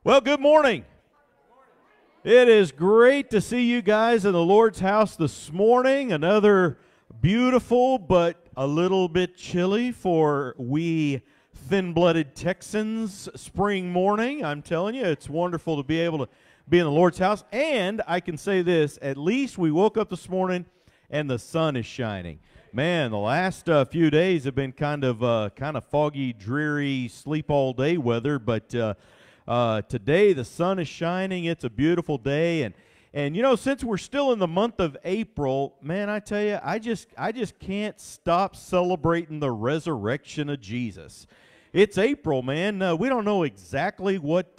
Well, good morning. It is great to see you guys in the Lord's house this morning. Another beautiful but a little bit chilly for we thin-blooded Texans spring morning. I'm telling you, it's wonderful to be able to be in the Lord's house. And I can say this, at least we woke up this morning and the sun is shining. Man, the last few days have been kind of foggy, dreary, sleep all day weather, but today the sun is shining. It's a beautiful day, and you know, since we're still in the month of April, man, I tell you, I just can't stop celebrating the resurrection of Jesus. It's April, man. We don't know exactly what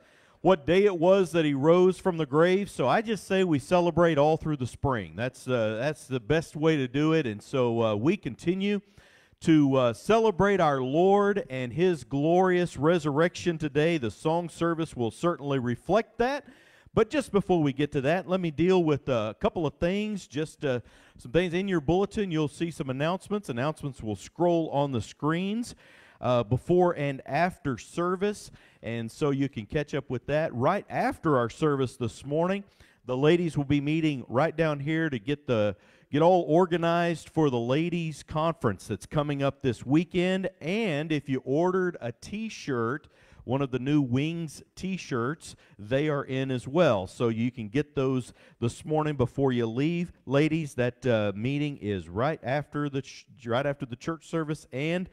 day it was that he rose from the grave, so I just say we celebrate all through the spring. That's the best way to do it, and so we continue to celebrate our Lord and His glorious resurrection today. The song service will certainly reflect that. But just before we get to that, let me deal with a couple of things, just some things in your bulletin. You'll see some announcements. Announcements will scroll on the screens before and after service, and so you can catch up with that. Right after our service this morning, the ladies will be meeting right down here to get all organized for the ladies' conference that's coming up this weekend. And if you ordered a T-shirt, one of the new Wings T-shirts, they are in as well. So you can get those this morning before you leave. Ladies, that meeting is right after the church service. And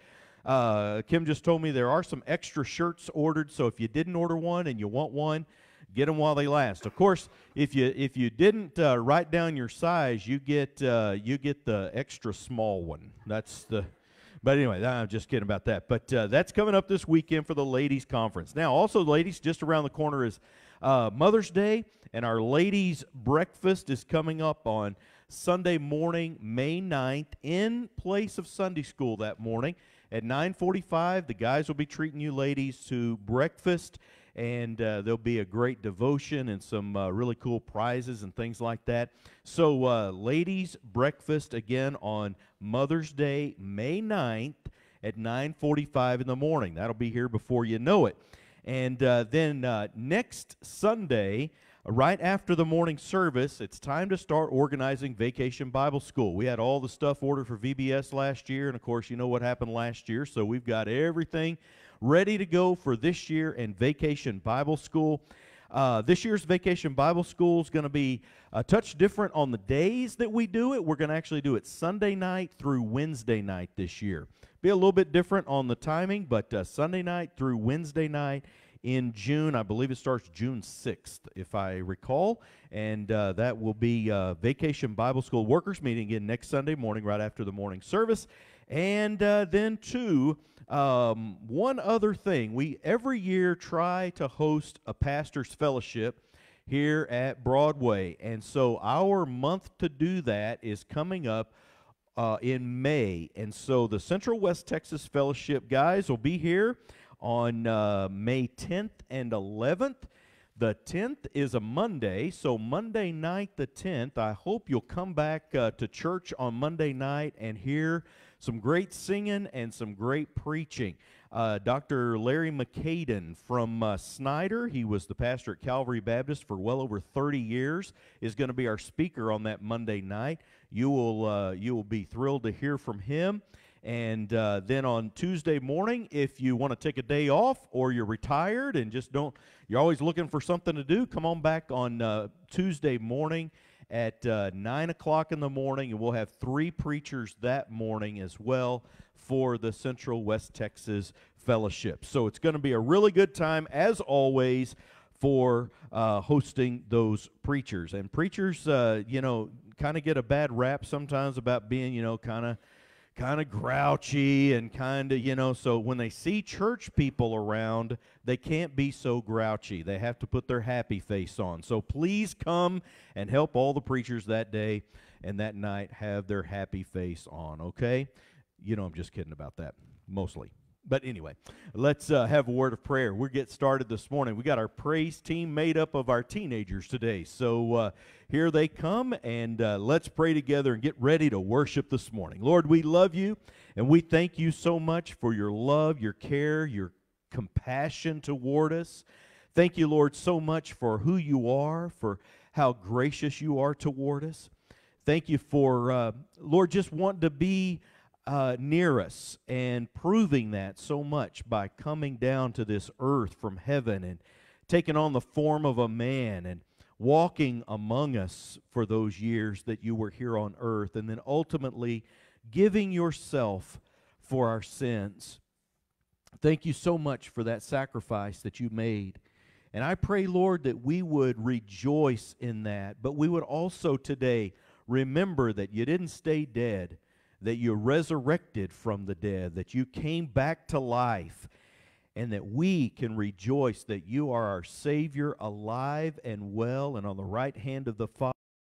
Kim just told me there are some extra shirts ordered. So if you didn't order one and you want one, get them while they last. Of course, if you didn't write down your size, you get the extra small one. But anyway, I'm just kidding about that. But that's coming up this weekend for the ladies' conference. Now, also, ladies, just around the corner is Mother's Day, and our ladies' breakfast is coming up on Sunday morning, May 9th, in place of Sunday school that morning at 9:45. The guys will be treating you ladies to breakfast, and there'll be a great devotion and some really cool prizes and things like that. So ladies' breakfast again on Mother's Day, May 9th at 9:45 in the morning. That'll be here before you know it. And then next Sunday, right after the morning service, it's time to start organizing Vacation Bible School. We had all the stuff ordered for VBS last year, and of course you know what happened last year, so we've got everything ready to go for this year in Vacation Bible School. This year's Vacation Bible School is going to be a touch different on the days that we do it. We're going to actually do it Sunday night through Wednesday night this year. Be a little bit different on the timing, but Sunday night through Wednesday night in June. I believe it starts June 6th, if I recall, and that will be Vacation Bible School workers meeting again next Sunday morning right after the morning service. And then one other thing. We every year try to host a pastor's fellowship here at Broadway, and so our month to do that is coming up in May. And so the Central West Texas Fellowship guys will be here on May 10th and 11th. The 10th is a Monday, so Monday night the 10th, I hope you'll come back to church on Monday night and hear some great singing and some great preaching. Dr. Larry McCaden from Snyder, he was the pastor at Calvary Baptist for well over 30 years, is going to be our speaker on that Monday night. You will be thrilled to hear from him. And then on Tuesday morning, if you want to take a day off or you're retired and you're always looking for something to do, come on back on Tuesday morning at 9 o'clock in the morning, and we'll have 3 preachers that morning as well for the Central West Texas Fellowship. So it's going to be a really good time, as always, for hosting those preachers. And preachers, kind of get a bad rap sometimes about being, kind of grouchy and kind of, so when they see church people around, they can't be so grouchy. They have to put their happy face on. So please come and help all the preachers that day and that night have their happy face on, okay? I'm just kidding about that, mostly. But anyway, let's have a word of prayer. We'll get started this morning. We got our praise team made up of our teenagers today. So here they come, and let's pray together and get ready to worship this morning. Lord, we love you, and we thank you so much for your love, your care, your compassion toward us. Thank you, Lord, so much for who you are, for how gracious you are toward us. Thank you for, Lord, just wanting to be near us and proving that so much by coming down to this earth from heaven and taking on the form of a man and walking among us for those years that you were here on earth, and then ultimately giving yourself for our sins. Thank you so much for that sacrifice that you made. And I pray, Lord, that we would rejoice in that, but we would also today remember that you didn't stay dead, that you resurrected from the dead, that you came back to life, and that we can rejoice that you are our Savior, alive and well and on the right hand of the Father.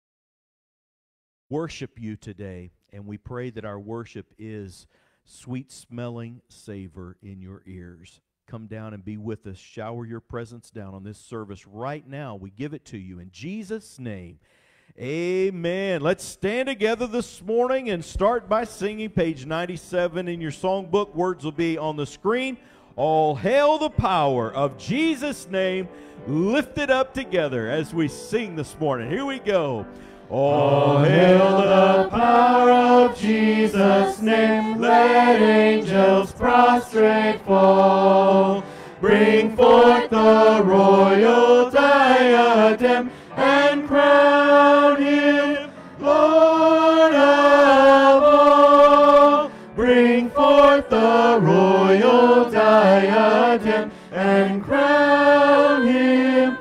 Worship you today, and we pray that our worship is sweet-smelling savor in your ears. Come down and be with us. Shower your presence down on this service right now. We give it to you in Jesus' name. Amen. Let's stand together this morning and start by singing page 97 in your songbook. Words will be on the screen. All hail the power of Jesus' name, lifted up together as we sing this morning. Here we go. All hail the power of Jesus' name, let angels prostrate fall. Bring forth the royal diadem and crown him Lord of all. Bring forth the royal diadem and crown him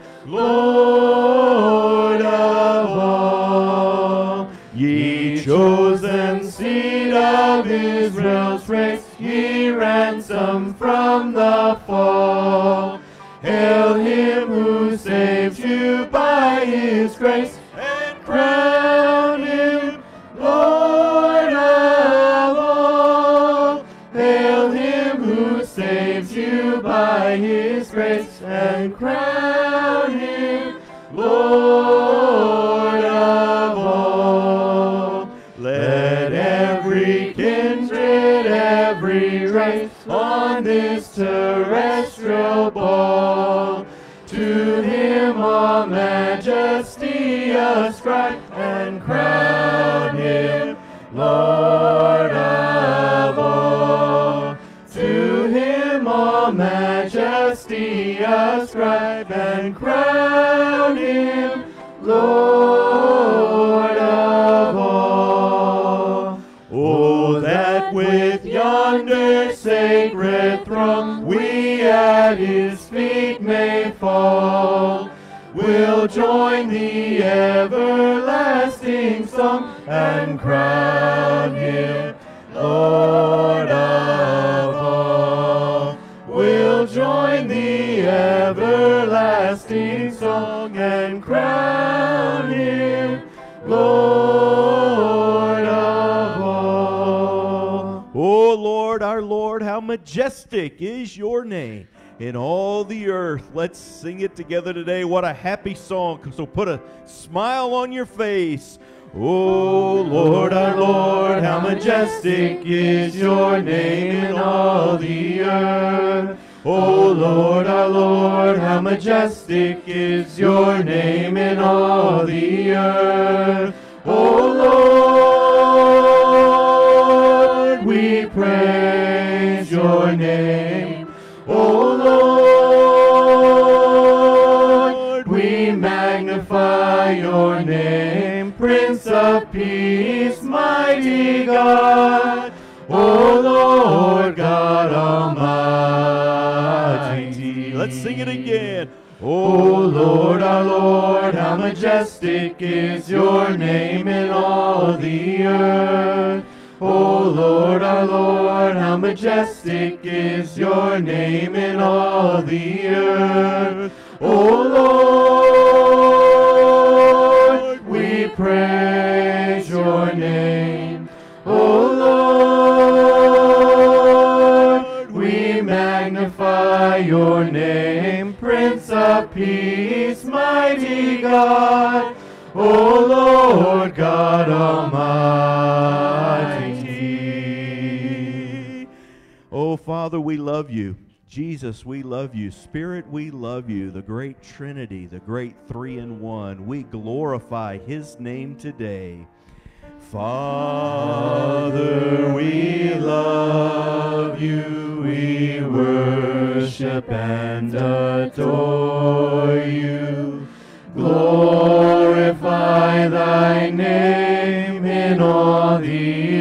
Lord of all. Ye chosen seed of Israel's race, ye ransomed from the fall. Hail him who saved you by his grace, and crown him Lord of all. Hail him who saved you by his grace, and crown him Lord of all. Let every kindred, every race on this terrestrial ball to him all majesty ascribe, and crown him Lord of all. To him all majesty ascribe, and crown him Lord of all. Oh, that with yonder sacred throng we at his feet may fall. We'll join the everlasting song, and crown him Lord of all. We'll join the everlasting song, and crown him Lord of all. Oh, Lord, our Lord, how majestic is your name in all the earth. Let's sing it together today. What a happy song. So put a smile on your face. Oh, Lord, our Lord, how majestic is your name in all the earth. Oh, Lord, our Lord, how majestic is your name in all the earth. Oh, Lord, we praise your name. Oh, Lord, we magnify your name. Prince of Peace, mighty God, O Lord God Almighty. Let's sing it again. O Lord, our Lord, how majestic is your name in all the earth. O Lord, our Lord, how majestic is your name in all the earth. O Lord, we praise your name. O Lord, we magnify your name. Prince of Peace, mighty God, O Lord God Almighty. Oh, Father, we love you. Jesus, we love you. Spirit, we love you. The great Trinity, the great three-in-one. We glorify his name today. Father, we love you. We worship and adore you. Glorify thy name in all the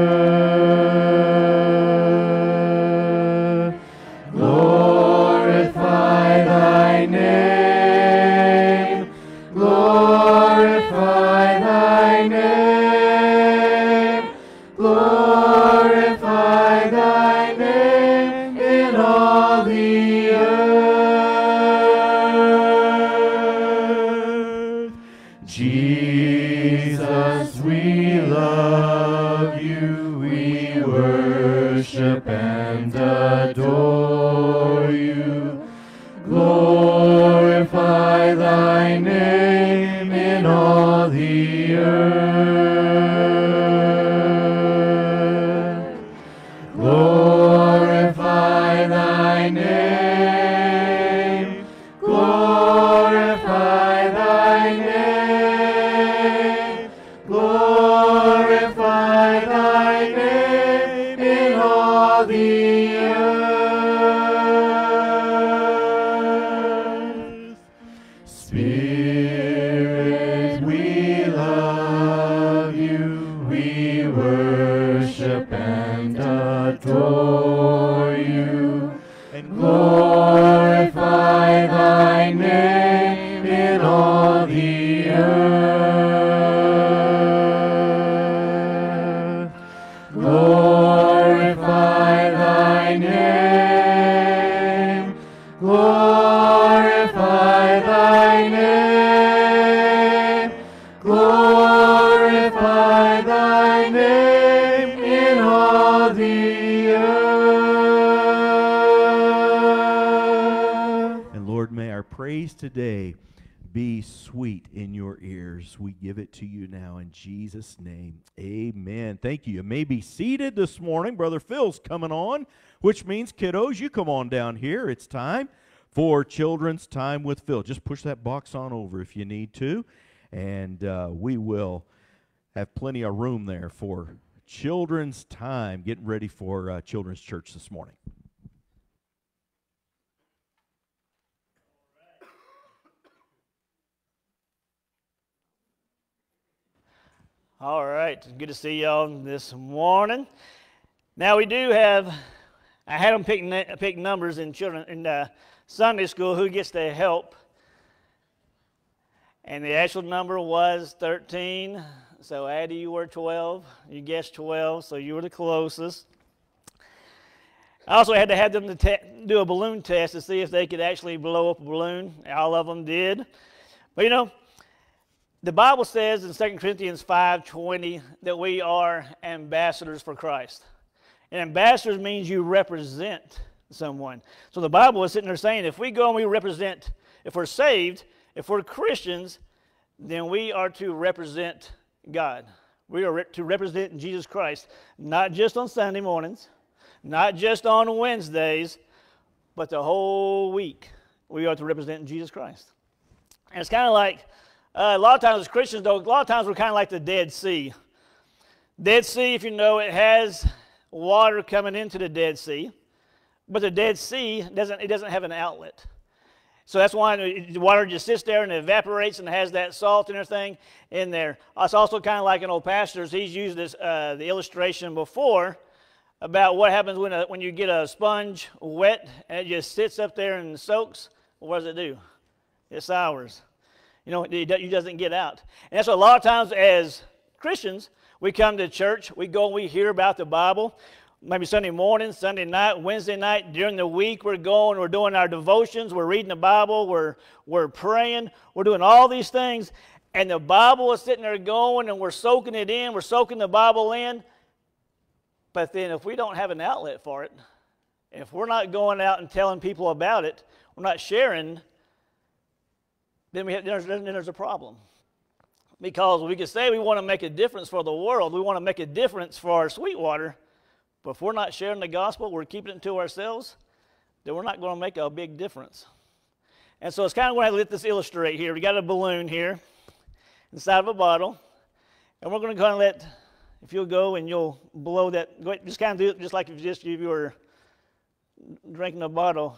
earth. Glorify thy name. Glorify thy name. Glorify thy name in all the earth. Jesus, we love you. We worship and adore you. Glorify thy name in all the earth. Glorify thy name. Glorify thy name. Glorify thy name in all the earth. Spirit, we love you. We worship and adore you. And glorify thy name in all the earth. Glorify thy name. Glorify thy name. Glorify thy name in all the earth. And Lord, may our praise today be sweet in your ears. We give it to you now in Jesus' name. Amen. Thank you. You may be seated this morning. Brother Phil's coming on, which means, kiddos, you come on down here. It's time for Children's Time with Phil. Just push that box on over if you need to, and we will have plenty of room there for Children's Time, getting ready for Children's Church this morning. All right, good to see y'all this morning. Now we do have, I had them pick numbers in children in Sunday school, who gets to help. And the actual number was 13. So Addie, you were 12. You guessed 12, so you were the closest. I also had to have them do a balloon test to see if they could actually blow up a balloon. All of them did. But you know, the Bible says in 2 Corinthians 5:20 that we are ambassadors for Christ. And ambassadors means you represent someone. So the Bible is sitting there saying if we go and we represent, if we're saved, if we're Christians, then we are to represent God. We are to represent Jesus Christ, not just on Sunday mornings, not just on Wednesdays, but the whole week. We are to represent Jesus Christ. And it's kind of like, a lot of times as Christians, though, a lot of times we're kind of like the Dead Sea. Dead Sea, if you know, it has water coming into the Dead Sea, but the Dead Sea doesn't have an outlet. So that's why the water just sits there and evaporates and has that salt and everything in there. It's also kind of like an old pastor. He's used this the illustration before about what happens when you get a sponge wet and it just sits up there and soaks. Well, what does it do? It sours. You know, it doesn't get out. And that's what a lot of times as Christians, we come to church, we go and we hear about the Bible. Maybe Sunday morning, Sunday night, Wednesday night, during the week we're doing our devotions, we're reading the Bible, we're praying, we're doing all these things, and the Bible is sitting there going and we're soaking it in, we're soaking the Bible in, but then if we don't have an outlet for it, if we're not going out and telling people about it, we're not sharing, then there's a problem. Because we could say we want to make a difference for the world, we want to make a difference for our Sweetwater, but if we're not sharing the gospel, we're keeping it to ourselves, then we're not going to make a big difference. And so it's kind of what I let this illustrate here. We got a balloon here inside of a bottle, and we're going to kind of let, if you'll go and you'll blow that, just kind of do it just like if you were drinking a bottle.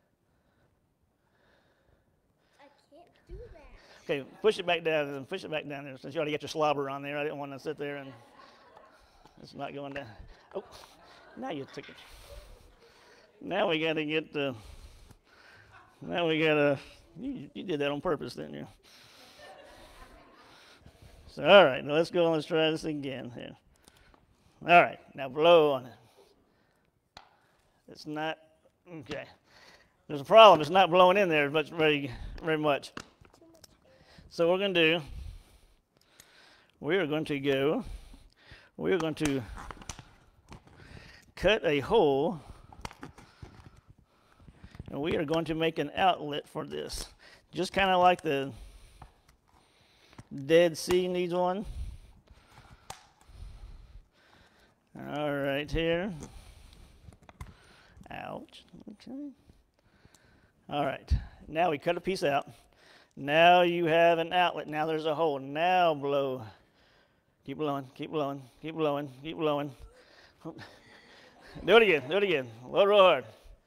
I can't do that. Okay, push it back down and push it back down there. Since you already got your slobber on there, I didn't want to sit there and it's not going down. Oh, now you took it. Now we got to get the. Now we got to. You did that on purpose, didn't you? So all right, now let's go and let's try this again here. All right, now blow on it. It's not okay. There's a problem. It's not blowing in there very much. So what we're going to do, we are going to cut a hole, and we are going to make an outlet for this. Just kind of like the Dead Sea needs one. All right, here. Ouch. Okay. All right. Now we cut a piece out. Now you have an outlet. Now there's a hole. Now blow. Keep blowing. Keep blowing. Keep blowing. Keep blowing. Do it again. Do it again. Blow real hard.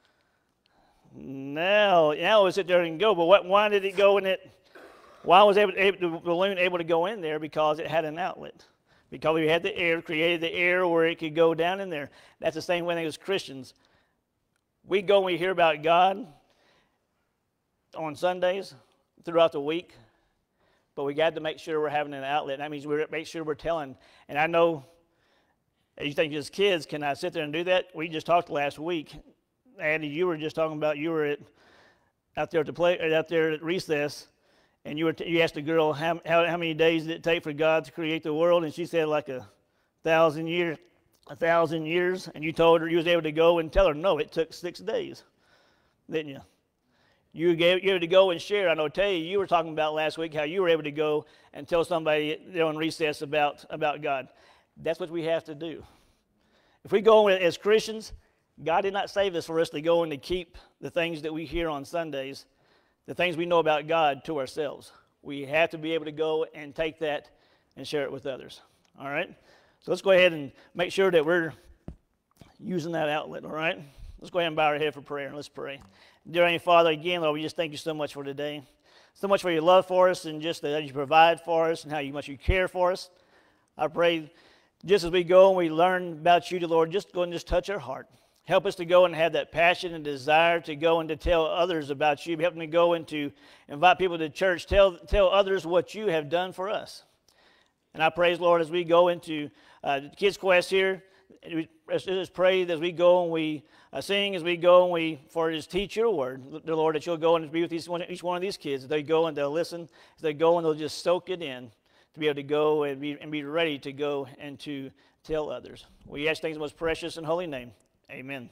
Now it's sit there and go. But why did it go in it? Why was the balloon able to go in there? Because it had an outlet. Because we had the air, created the air where it could go down in there. That's the same way as Christians. We go and we hear about God on Sundays throughout the week, but we got to make sure we're having an outlet. That means we make sure we're telling. And I know, you think as kids, can I sit there and do that? We just talked last week. Andy, you were just talking about you were out there at recess, and you asked the girl how many days did it take for God to create the world, and she said like 1,000 years. 1,000 years, and you told her you was able to go and tell her, no, it took 6 days, didn't you? You were able to go and share. I know, Tay, you were talking about last week how you were able to go and tell somebody in recess about God. That's what we have to do. If we go as Christians, God did not save us for us to go and to keep the things that we hear on Sundays, the things we know about God, to ourselves. We have to be able to go and take that and share it with others. All right? So let's go ahead and make sure that we're using that outlet, all right? Let's go ahead and bow our head for prayer, and let's pray. Dear Heavenly Father, again, Lord, we just thank you so much for today. So much for your love for us and just that you provide for us and how much you care for us. I pray just as we go and we learn about you, Lord, just go and just touch our heart. Help us to go and have that passion and desire to go and to tell others about you. Help me to go and to invite people to church. Tell others what you have done for us. And I praise, Lord, as we go into Kids Quest here, just pray that as we go and we sing, as we go and we, for just teach your word, the Lord, that you'll go and be with each one of these kids. As they go and they'll listen, as they go and they'll just soak it in to be able to go and be ready to go and to tell others. We ask things in the most precious and holy name. Amen.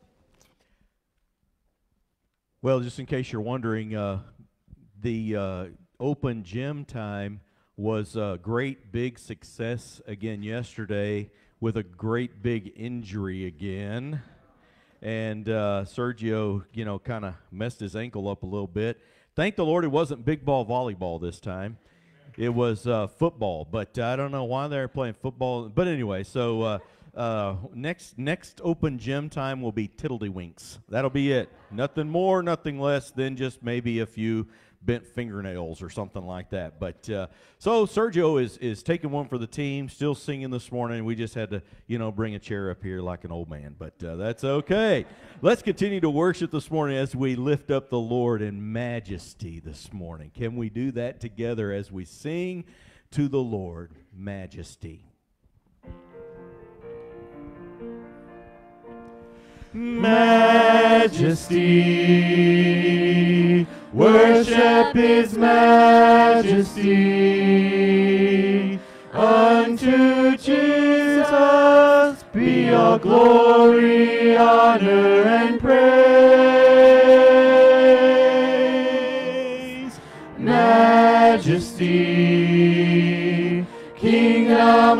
Well, just in case you're wondering, the open gym time was a great big success again yesterday with a great big injury again. And Sergio, kind of messed his ankle up a little bit. Thank the Lord it wasn't big ball volleyball this time. It was football, but I don't know why they're playing football. But anyway, so next open gym time will be tiddledywinks. That'll be it. Nothing more, nothing less than just maybe a few bent fingernails or something like that. But so Sergio is taking one for the team, still singing this morning. We just had to, bring a chair up here like an old man, but that's okay. Let's continue to worship this morning as we lift up the Lord in majesty this morning. Can we do that together as we sing to the Lord, majesty? Majesty, worship His majesty. Unto Jesus be all glory, honor, and praise. Majesty, kingdom,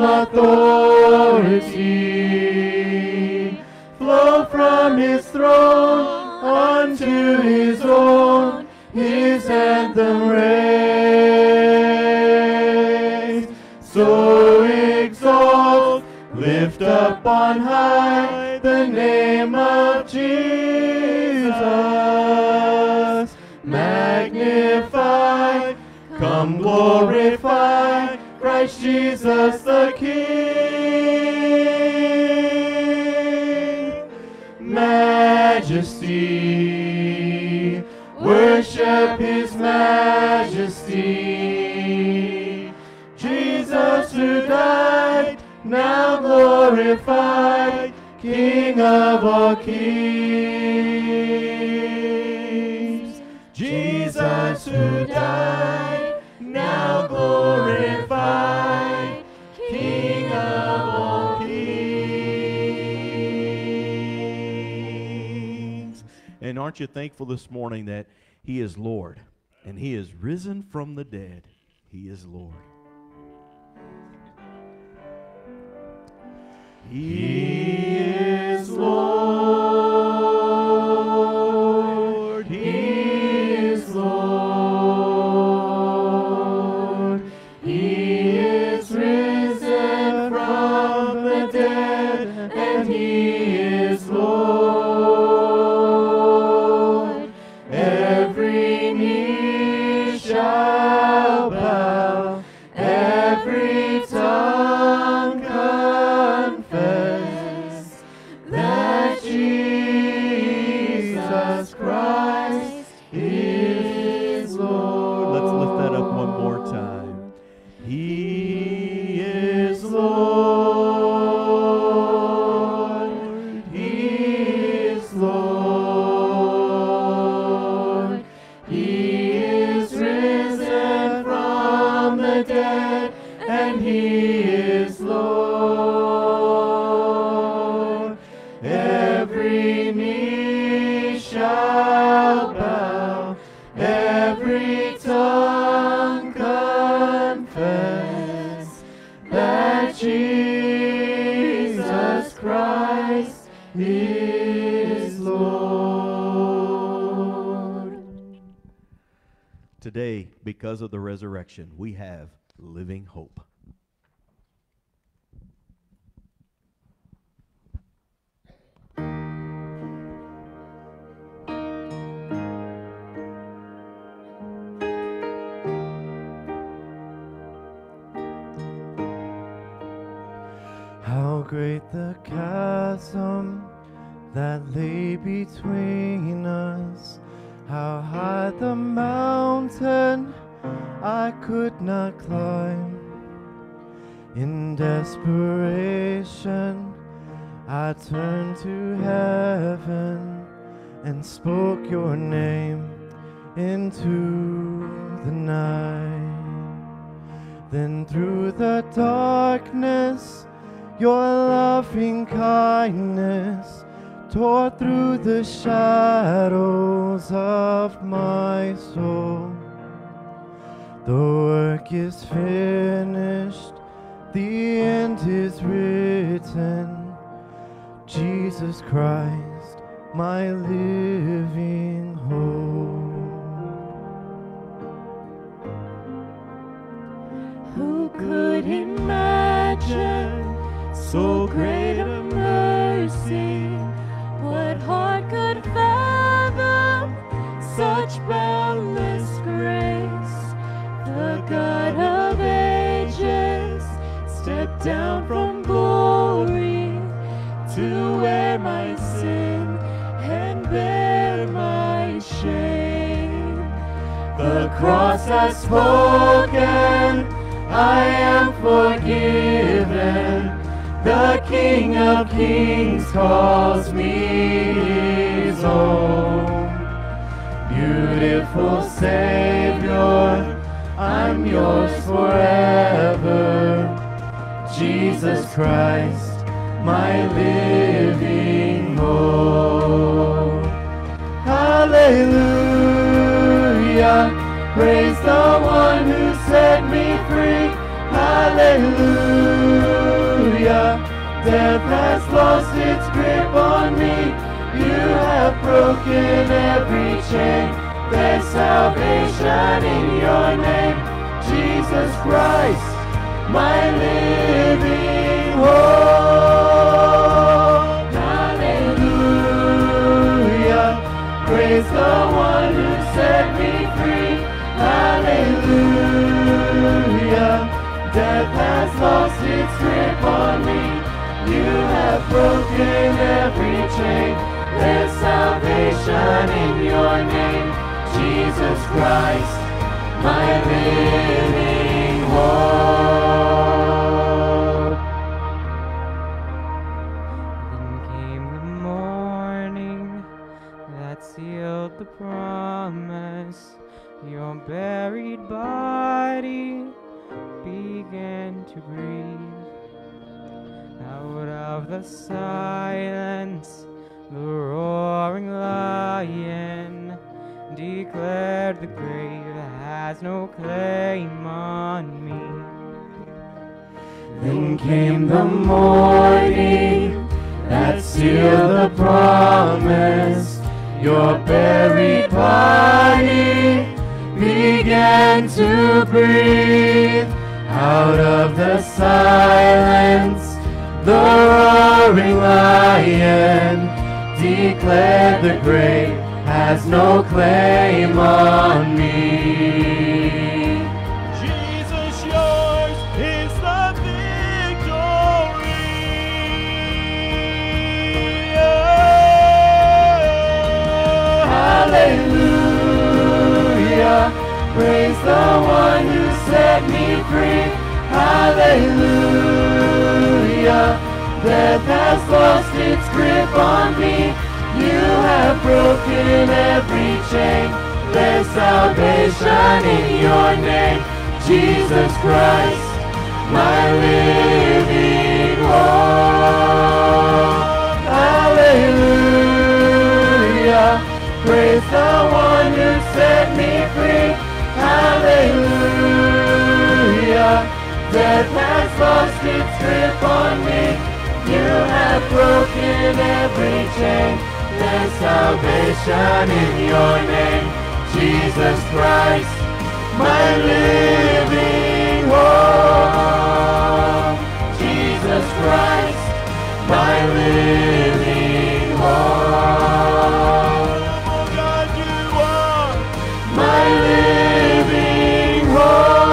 authority, flow from His throne. unto his own, his anthem raise. So exalt, lift up on high the name of Jesus. Magnify, come glorify Christ Jesus the King. Majesty, worship his majesty. Jesus who died, now glorified, King of all kings. Jesus who died, now glorified, King of all kings. And aren't you thankful this morning that he is Lord and he is risen from the dead? He is Lord. He is Lord. He is Lord. He is risen from the dead, and he is Lord. Every knee shall bow, every tongue confess that Jesus Christ is Lord. Let's lift that up one more time. He is Lord. He is Lord. He is risen from the dead, and he is Lord. Every knee shall bow, every tongue confess that Jesus Christ is Lord. Today, because of the resurrection, we have living hope. How great the chasm that lay between us, how high the mountain I could not climb. In desperation, I turned to heaven and spoke your name into the night. Then through the darkness, your loving kindness tore through the shadows of my soul. The work is finished, the end is written. Jesus Christ, my living hope. Who could imagine so great a mercy? What heart could fathom such boundless grace? The God of ages stepped down from glory to wear my sin and bear my shame. The cross has spoken, I am forgiven. The King of Kings calls me his own. Beautiful Savior, I'm yours forever. Jesus Christ, my living hope. Hallelujah, praise the one who set me free. Hallelujah, death has lost its grip on me. You have broken every chain. There's salvation in your name, Jesus Christ, my living hope. Hallelujah, praise the one who set me free. Hallelujah, death has lost its grip on me. You have broken every chain. There's salvation in your name, Jesus Christ, my living hope. Then came the morning that sealed the promise. Your buried body began to breathe. Out of the silence, the roaring lion declared the grave has no claim on me. Then came the morning that sealed the promise. Your buried body began to breathe. Out of the silence, the roaring lion declared the grave has no claim on me. Jesus, yours is the victory. Hallelujah, praise the one who set me free. Hallelujah, death has lost its grip on me. You have broken every chain. There's salvation in your name, Jesus Christ, my living hope. Hallelujah, praise the one who set me free. Hallelujah, death has lost its grip on me. You have broken every chain. There's salvation in your name, Jesus Christ, my living hope. Jesus Christ, my living hope. Oh God, you are My living hope.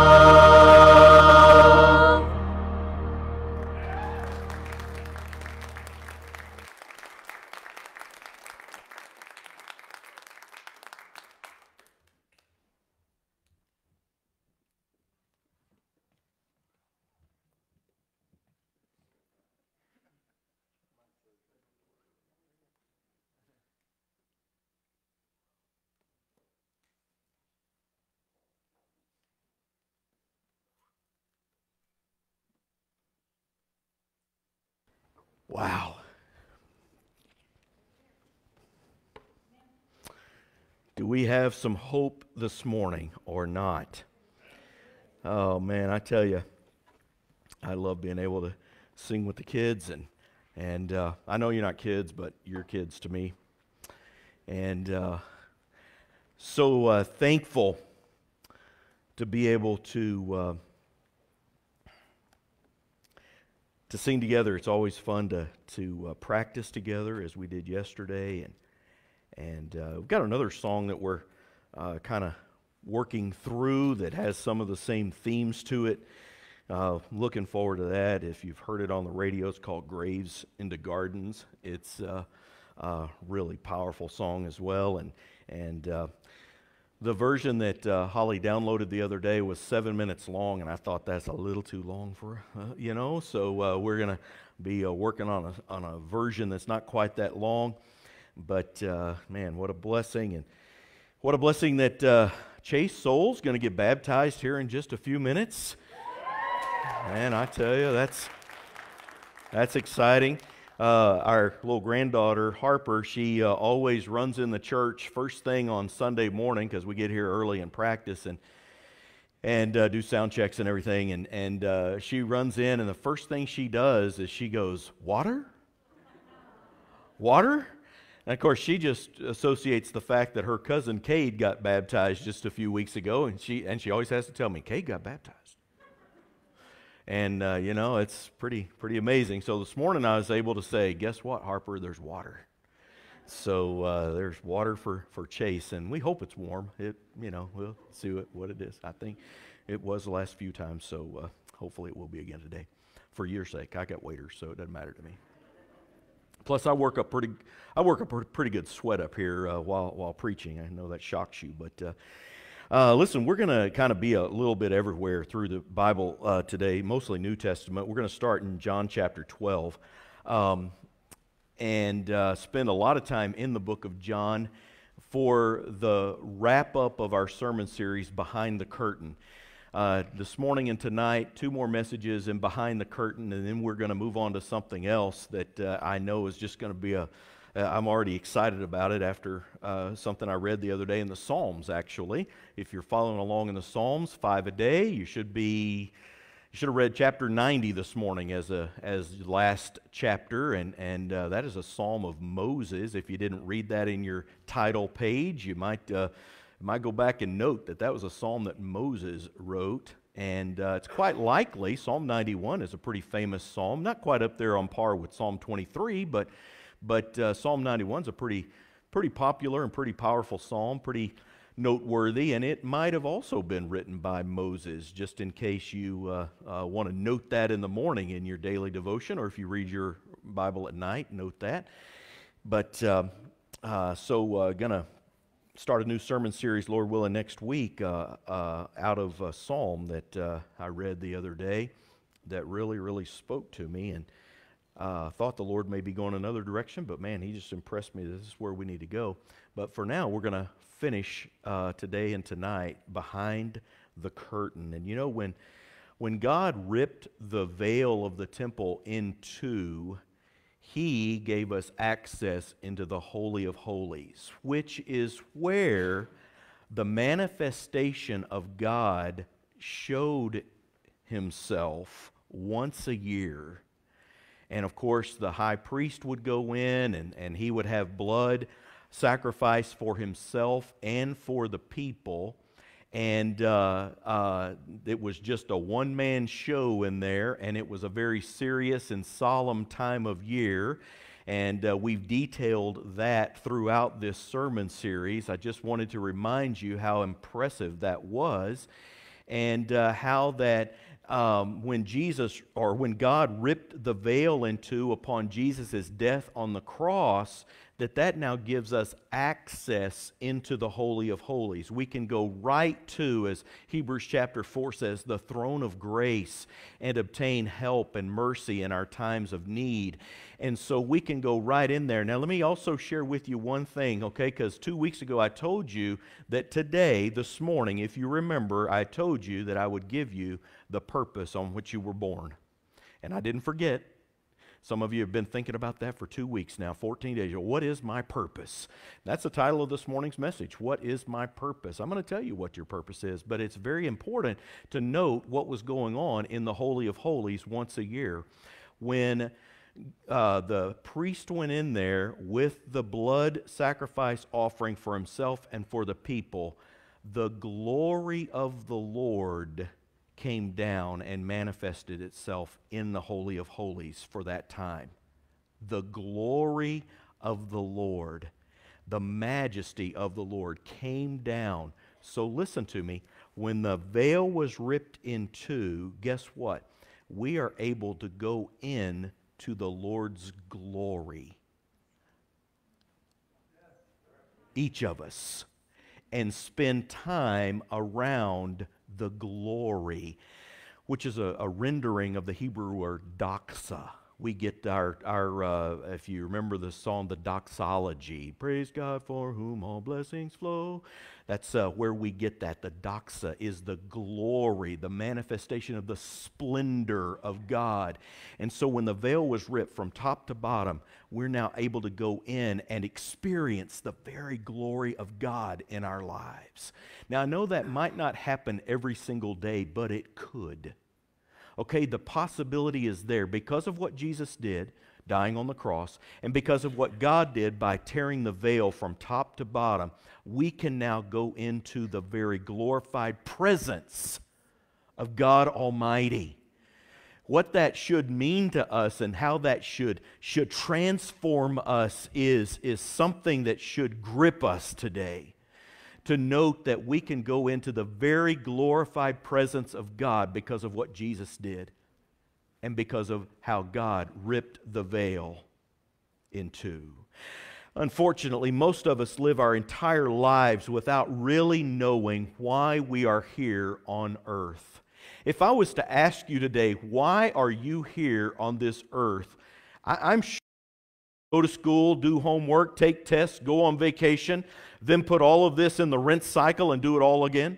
wow. Do we have some hope this morning or not? Oh man, I tell you, I love being able to sing with the kids, and I know you're not kids, but you're kids to me, and so thankful to be able to sing together. It's always fun to practice together as we did yesterday, and we've got another song that we're kind of working through that has some of the same themes to it. Looking forward to that. If you've heard it on the radio, it's called Graves into Gardens. It's a really powerful song as well, and the version that Holly downloaded the other day was 7 minutes long, and I thought that's a little too long for, so we're going to be working on a version that's not quite that long, but man, what a blessing, and what a blessing that Chase Soule's going to get baptized here in just a few minutes. Man, I tell you, that's exciting. Our little granddaughter, Harper, she always runs in the church first thing on Sunday morning because we get here early and practice and do sound checks and everything. And she runs in, and the first thing she does is she goes, "Water? Water?" And of course, she just associates the fact that her cousin Cade got baptized just a few weeks ago, and she always has to tell me, Cade got baptized. And, you know, it's pretty amazing. So this morning I was able to say, guess what, Harper? There's water. So there's water for Chase, and we hope it's warm. You know, we'll see what it is. I think it was the last few times, so hopefully it will be again today. For your sake, I got waiters, so it doesn't matter to me. Plus, I work a pretty good sweat up here while preaching. I know that shocks you, but listen, we're going to kind of be a little bit everywhere through the Bible today, mostly New Testament. We're going to start in John chapter 12 and spend a lot of time in the book of John for the wrap-up of our sermon series, Behind the Curtain. This morning and tonight, 2 more messages in Behind the Curtain, and then we're going to move on to something else that I know is just going to be I'm already excited about it after something I read the other day in the Psalms, actually. If you're following along in the Psalms, 5 a day, you should have read chapter 90 this morning as last chapter, and that is a Psalm of Moses. If you didn't read that in your title page, you might go back and note that was a psalm that Moses wrote, and it's quite likely Psalm 91 is a pretty famous psalm, not quite up there on par with Psalm 23, but Psalm 91 is a pretty popular and pretty powerful psalm, pretty noteworthy, and it might have also been written by Moses, just in case you want to note that in the morning in your daily devotion, or if you read your Bible at night, note that. But going to start a new sermon series, Lord willing, next week out of a psalm that I read the other day that really spoke to me, and thought the Lord may be going another direction, but man, he just impressed me. This is where we need to go. But for now, we're going to finish today and tonight Behind the Curtain. And you know, when God ripped the veil of the temple in two, he gave us access into the Holy of Holies, which is where the manifestation of God showed himself once a year. And of course, the high priest would go in and he would have blood sacrificed for himself and for the people. And it was just a one-man show in there, and it was a very serious and solemn time of year. And we've detailed that throughout this sermon series. I just wanted to remind you how impressive that was, and how that when God ripped the veil in two upon Jesus' death on the cross, that now gives us access into the Holy of Holies. We can go right to, as Hebrews chapter 4 says, the throne of grace and obtain help and mercy in our times of need. And so we can go right in there. Now let me also share with you one thing, okay? Because 2 weeks ago I told you that today, this morning, if you remember, I told you that I would give you the purpose on which you were born. And I didn't forget. Some of you have been thinking about that for 2 weeks now, 14 days. What is my purpose? That's the title of this morning's message. What is my purpose? I'm going to tell you what your purpose is, but it's very important to note what was going on in the Holy of Holies once a year. When the priest went in there with the blood sacrifice offering for himself and for the people, the glory of the Lord came down and manifested itself in the Holy of Holies for that time. The glory of the Lord, the majesty of the Lord came down. So listen to me. When the veil was ripped in two, guess what? We are able to go in to the Lord's glory. Each of us. And spend time around the glory, which is a rendering of the Hebrew word doxa. We get our if you remember the song, the doxology, praise God for whom all blessings flow. That's where we get that. The doxa is the glory, the manifestation of the splendor of God. And so when the veil was ripped from top to bottom, we're now able to go in and experience the very glory of God in our lives. Now, I know that might not happen every single day, but it could. Okay, the possibility is there because of what Jesus did, dying on the cross, and because of what God did by tearing the veil from top to bottom, we can now go into the very glorified presence of God Almighty. What that should mean to us and how that should transform us is something that should grip us today. To note that we can go into the very glorified presence of God because of what Jesus did and because of how God ripped the veil in two. Unfortunately, most of us live our entire lives without really knowing why we are here on earth. If I was to ask you today, why are you here on this earth? I'm sure you go to school, do homework, take tests, go on vacation, then put all of this in the rinse cycle and do it all again?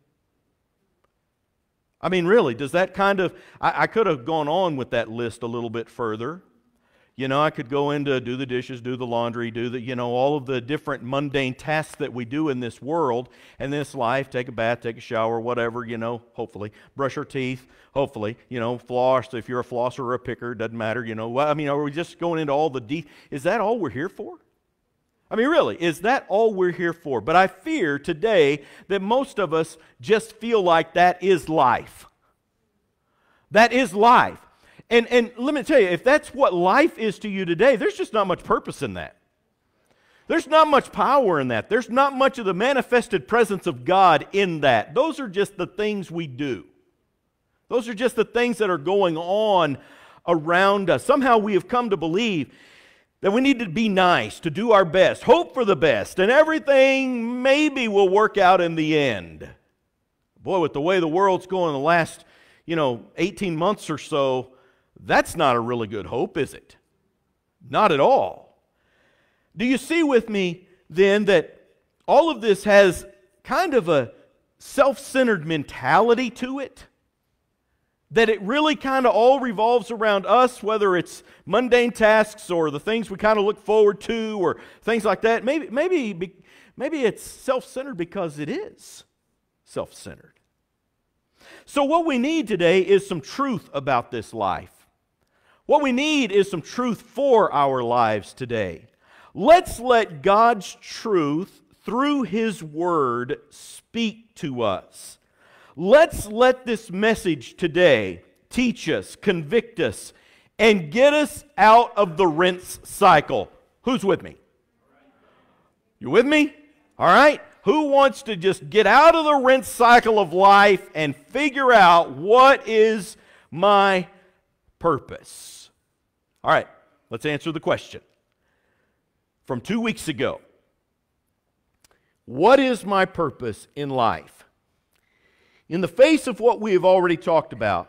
I mean, really, does that kind of... I could have gone on with that list a little bit further. You know, I could go into do the dishes, do the laundry, do the, you know, all of the different mundane tasks that we do in this world and this life, take a bath, take a shower, whatever, you know, hopefully. Brush our teeth, hopefully, you know, floss, if you're a flosser or a picker, doesn't matter, you know. Well, I mean, are we just going into all the is that all we're here for? I mean, really, is that all we're here for? But I fear today that most of us just feel like that is life. That is life. And let me tell you, if that's what life is to you today, there's just not much purpose in that. There's not much power in that. There's not much of the manifested presence of God in that. Those are just the things we do. Those are just the things that are going on around us. Somehow we have come to believe that we need to be nice, to do our best, hope for the best, and everything maybe will work out in the end. Boy, with the way the world's going the last, 18 months or so, that's not a really good hope, is it? Not at all. Do you see with me then that all of this has kind of a self-centered mentality to it? That it really kind of all revolves around us, whether it's mundane tasks or the things we kind of look forward to or things like that. Maybe it's self-centered because it is self-centered. So what we need today is some truth about this life. What we need is some truth for our lives today. Let's let God's truth through His Word speak to us. Let's let this message today teach us, convict us, and get us out of the rinse cycle. Who's with me? You with me? All right. Who wants to just get out of the rinse cycle of life and figure out what is my purpose? All right, let's answer the question. From 2 weeks ago, what is my purpose in life? In the face of what we have already talked about,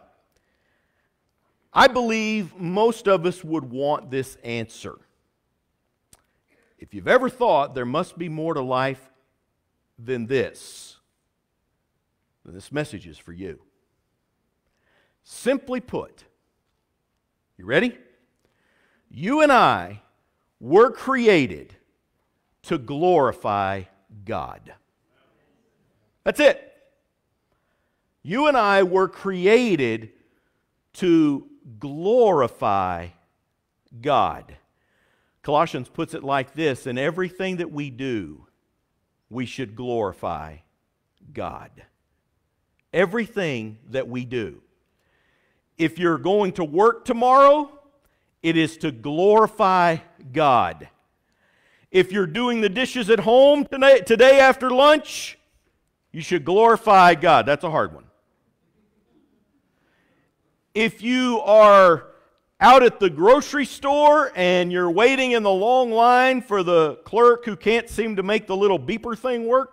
I believe most of us would want this answer. If you've ever thought there must be more to life than this, then this message is for you. Simply put, you ready? You and I were created to glorify God. That's it. You and I were created to glorify God. Colossians puts it like this: in everything that we do, we should glorify God. Everything that we do. If you're going to work tomorrow, it is to glorify God. If you're doing the dishes at home today after lunch, you should glorify God. That's a hard one. If you are out at the grocery store and you're waiting in the long line for the clerk who can't seem to make the little beeper thing work,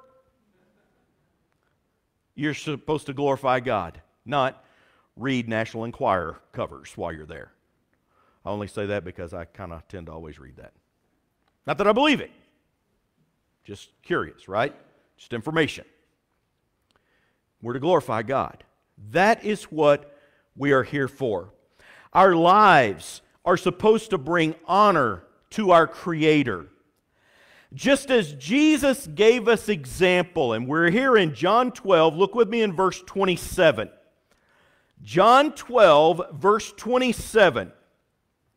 you're supposed to glorify God, not read National Enquirer covers while you're there. I only say that because I kind of tend to always read that. Not that I believe it. Just curious, right? Just information. We're to glorify God. That is what we are here for. Our lives are supposed to bring honor to our Creator. Just as Jesus gave us example, and we're here in John 12, look with me in verse 27. John 12, verse 27.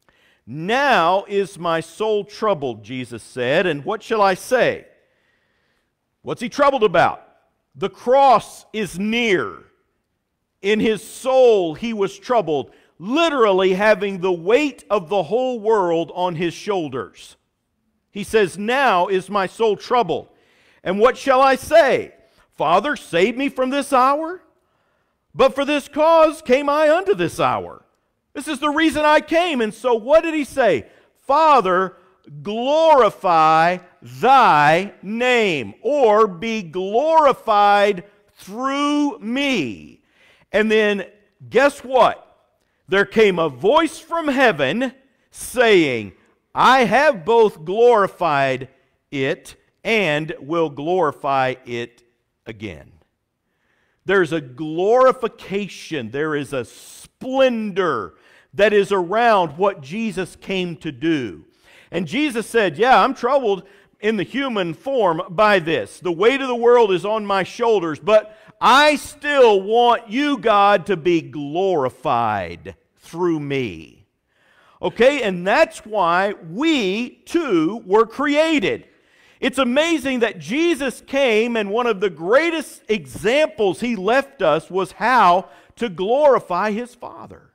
Now is my soul troubled, Jesus said, and what shall I say? What's he troubled about? The cross is near. In his soul he was troubled, literally having the weight of the whole world on his shoulders. He says, now is my soul troubled. And what shall I say? Father, save me from this hour? But for this cause came I unto this hour. This is the reason I came. And so what did he say? Father, glorify thy name, or be glorified through me. And then guess what? There came a voice from heaven saying, I have both glorified it and will glorify it again. There's a glorification, there is a splendor that is around what Jesus came to do. And Jesus said, yeah, I'm troubled in the human form by this. The weight of the world is on my shoulders, but I still want you, God, to be glorified through me. Okay, and that's why we too were created. It's amazing that Jesus came, and one of the greatest examples he left us was how to glorify his Father.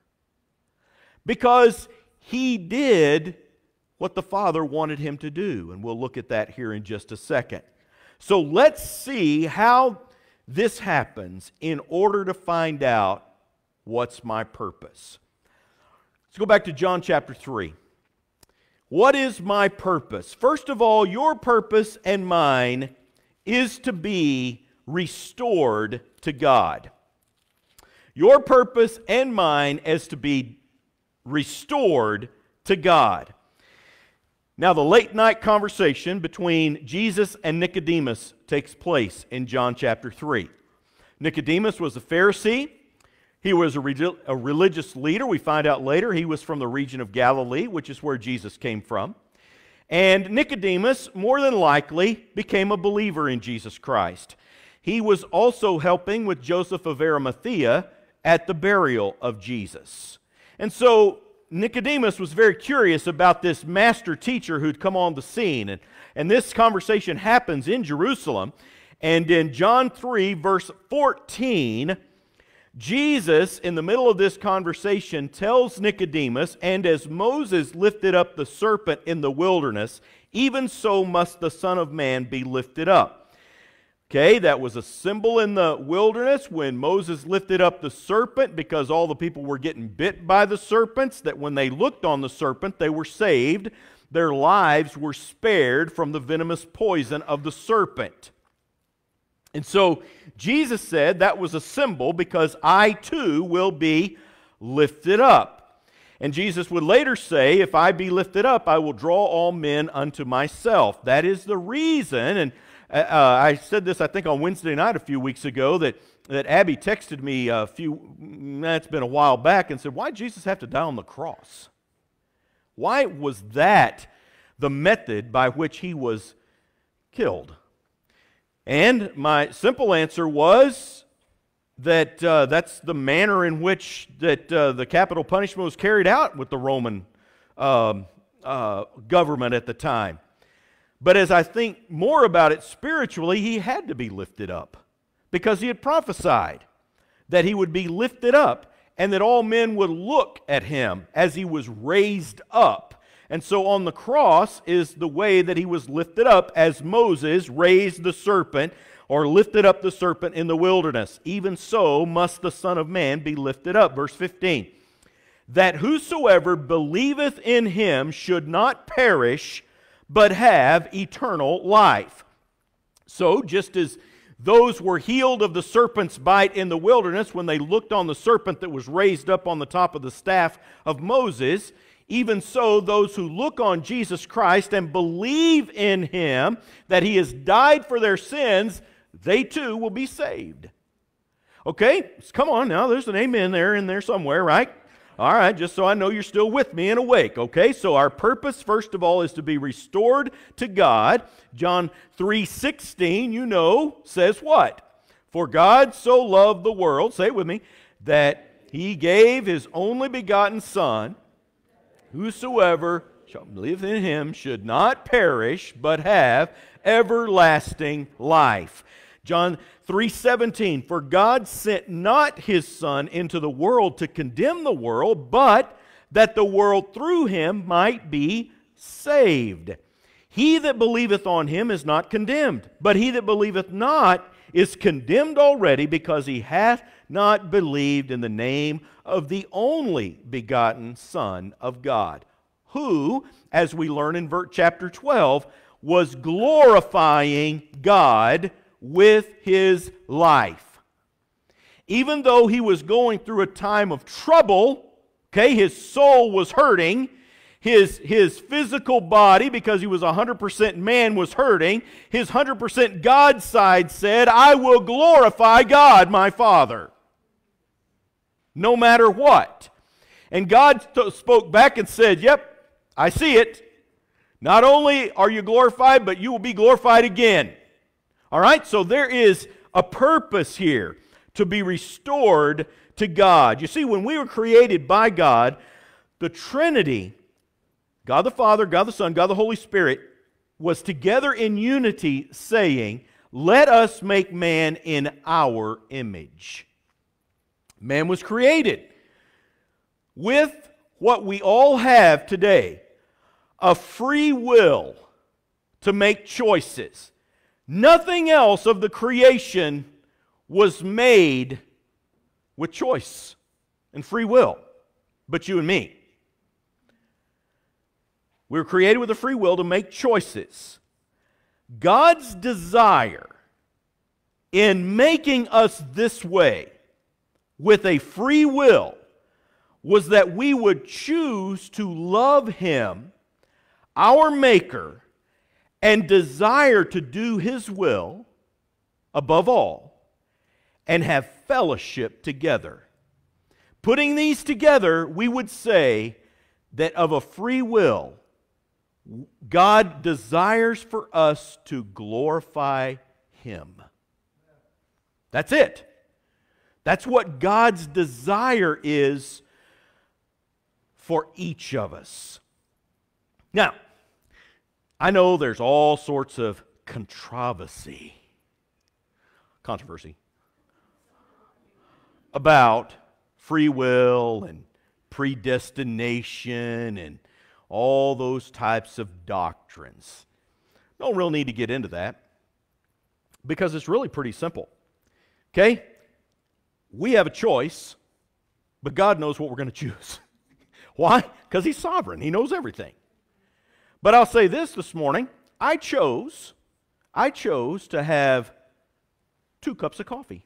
Because he did what the Father wanted him to do, and we'll look at that here in just a second. So let's see how this happens in order to find out what's my purpose. Let's go back to John chapter 3. What is my purpose? First of all, your purpose and mine is to be restored to God. Your purpose and mine is to be restored to God. Now, the late night conversation between Jesus and Nicodemus takes place in John chapter 3. Nicodemus was a Pharisee. He was a religious leader. We find out later he was from the region of Galilee, which is where Jesus came from. And Nicodemus, more than likely, became a believer in Jesus Christ. He was also helping with Joseph of Arimathea at the burial of Jesus. And so Nicodemus was very curious about this master teacher who'd come on the scene. And this conversation happens in Jerusalem. And in John 3, verse 14, Jesus, in the middle of this conversation, tells Nicodemus, and as Moses lifted up the serpent in the wilderness, even so must the Son of Man be lifted up. Okay, that was a symbol in the wilderness when Moses lifted up the serpent, because all the people were getting bit by the serpents, that when they looked on the serpent, they were saved. Their lives were spared from the venomous poison of the serpent. And so Jesus said that was a symbol because I too will be lifted up. And Jesus would later say, if I be lifted up, I will draw all men unto myself. That is the reason, and I said this, I think, on Wednesday night a few weeks ago, that Abby texted me it's been a while back, and said, why did Jesus have to die on the cross? Why was that the method by which he was killed? And my simple answer was that that's the manner in which that the capital punishment was carried out with the Roman government at the time. But as I think more about it spiritually, he had to be lifted up because he had prophesied that he would be lifted up and that all men would look at him as he was raised up. And so on the cross is the way that he was lifted up, as Moses raised the serpent or lifted up the serpent in the wilderness. Even so must the Son of Man be lifted up. Verse 15. That whosoever believeth in him should not perish, but have eternal life. So, just as those were healed of the serpent's bite in the wilderness when they looked on the serpent that was raised up on the top of the staff of Moses, even so those who look on Jesus Christ and believe in him, that he has died for their sins, they too will be saved. Okay, come on now, there's an amen there in there somewhere, right? All right, just so I know you're still with me and awake, okay? So our purpose, first of all, is to be restored to God. John 3:16, you know, says what? For God so loved the world, say it with me, that he gave his only begotten Son, whosoever shall believe in him should not perish, but have everlasting life. John 3:17, for God sent not his Son into the world to condemn the world, but that the world through him might be saved. He that believeth on him is not condemned, but he that believeth not is condemned already, because he hath not believed in the name of the only begotten Son of God, who, as we learn in chapter 12, was glorifying God with his life. Even though he was going through a time of trouble, okay, his soul was hurting, his physical body, because he was 100% man, was hurting. His 100% God side said, I will glorify God, my Father, no matter what. And God spoke back and said, yep, I see it. Not only are you glorified, but you will be glorified again. All right, so there is a purpose here to be restored to God. You see, when we were created by God, the Trinity, God the Father, God the Son, God the Holy Spirit, was together in unity saying, let us make man in our image. Man was created with what we all have today, a free will to make choices. Nothing else of the creation was made with choice and free will, but you and me. We were created with a free will to make choices. God's desire in making us this way with a free will was that we would choose to love Him, our Maker, and desire to do His will above all, and have fellowship together. Putting these together, we would say that of a free will, God desires for us to glorify Him. That's it. That's what God's desire is for each of us. Now, I know there's all sorts of controversy about free will and predestination and all those types of doctrines. Don't really need to get into that because it's really pretty simple. Okay? We have a choice, but God knows what we're going to choose. Why? Because He's sovereign. He knows everything. But I'll say this morning. I chose to have 2 cups of coffee.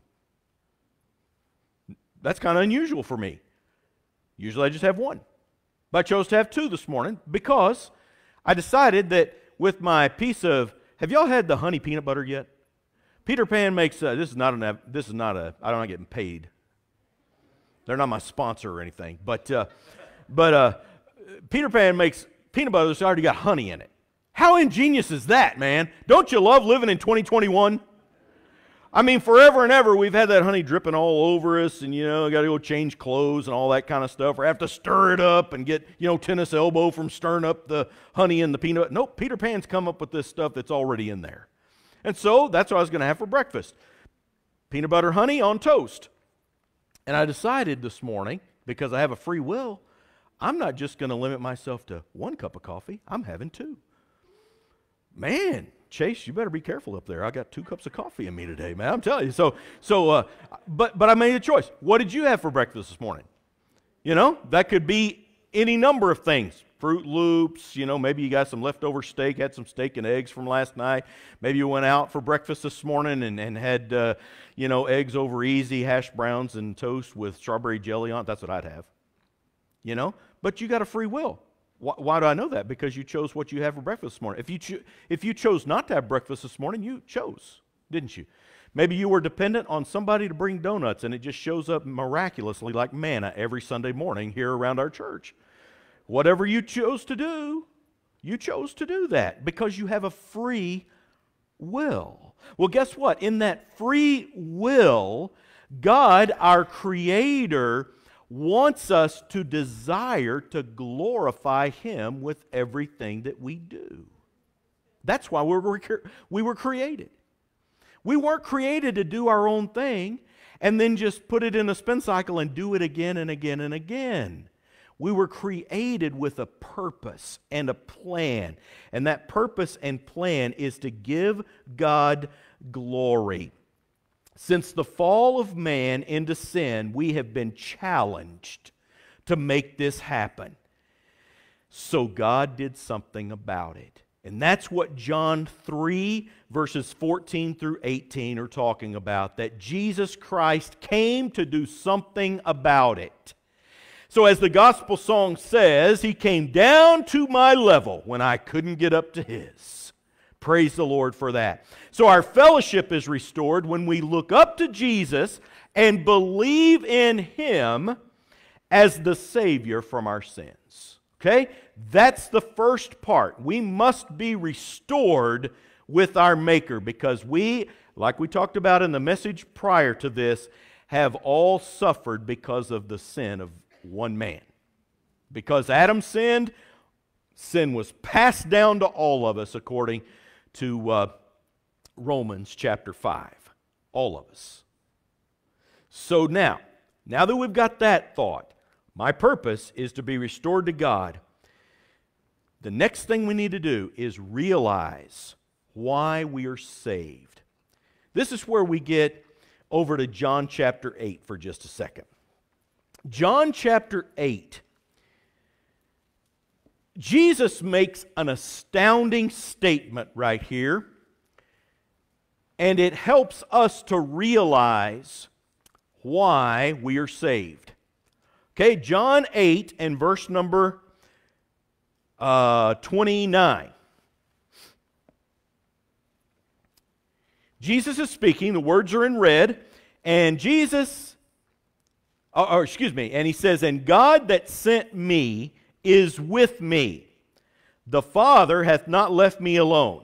That's kind of unusual for me. Usually I just have 1. But I chose to have 2 this morning because I decided that with my piece of, have y'all had the honey peanut butter yet? Peter Pan makes, this is not I'm not getting paid. They're not my sponsor or anything. But Peter Pan makes peanut butter that's already got honey in it. How ingenious is that, man? Don't you love living in 2021? I mean, forever and ever, we've had that honey dripping all over us, and, got to go change clothes and all that kind of stuff, or have to stir it up and get, tennis elbow from stirring up the honey in the peanut butter. Nope, Peter Pan's come up with this stuff that's already in there. And so, that's what I was going to have for breakfast. Peanut butter honey on toast. And I decided this morning, because I have a free will, I'm not just going to limit myself to 1 cup of coffee. I'm having 2. Man, Chase, you better be careful up there. I got 2 cups of coffee in me today, man. I'm telling you. But I made a choice. What did you have for breakfast this morning? That could be any number of things. Fruit Loops, maybe you got some leftover steak, had some steak and eggs from last night. Maybe you went out for breakfast this morning and had, eggs over easy, hash browns and toast with strawberry jelly on it. That's what I'd have. But you got a free will. Why do I know that? Because you chose what you have for breakfast this morning. If you chose not to have breakfast this morning, you chose, didn't you? Maybe you were dependent on somebody to bring donuts, and it just shows up miraculously like manna every Sunday morning here around our church. Whatever you chose to do that because you have a free will. Well, guess what? In that free will, God, our Creator, wants us to desire to glorify Him with everything that we do. That's why we were created. We weren't created to do our own thing and then just put it in a spin cycle and do it again and again and again. We were created with a purpose and a plan. And that purpose and plan is to give God glory. Since the fall of man into sin, we have been challenged to make this happen. So God did something about it. And that's what John 3, verses 14 through 18 are talking about, that Jesus Christ came to do something about it. So as the gospel song says, He came down to my level when I couldn't get up to His. Praise the Lord for that. So our fellowship is restored when we look up to Jesus and believe in Him as the Savior from our sins. Okay? That's the first part. We must be restored with our Maker because we, like we talked about in the message prior to this, have all suffered because of the sin of one man. Because Adam sinned, sin was passed down to all of us according to Romans chapter 5. All of us. So now that we've got that thought, my purpose is to be restored to God. The next thing we need to do is realize why we are saved. This is where we get over to John chapter 8 for just a second. John chapter 8, Jesus makes an astounding statement right here, and it helps us to realize why we are saved. Okay, John 8 and verse number 29. Jesus is speaking, the words are in red, and and He says, "And God that sent me is with me. The Father hath not left me alone.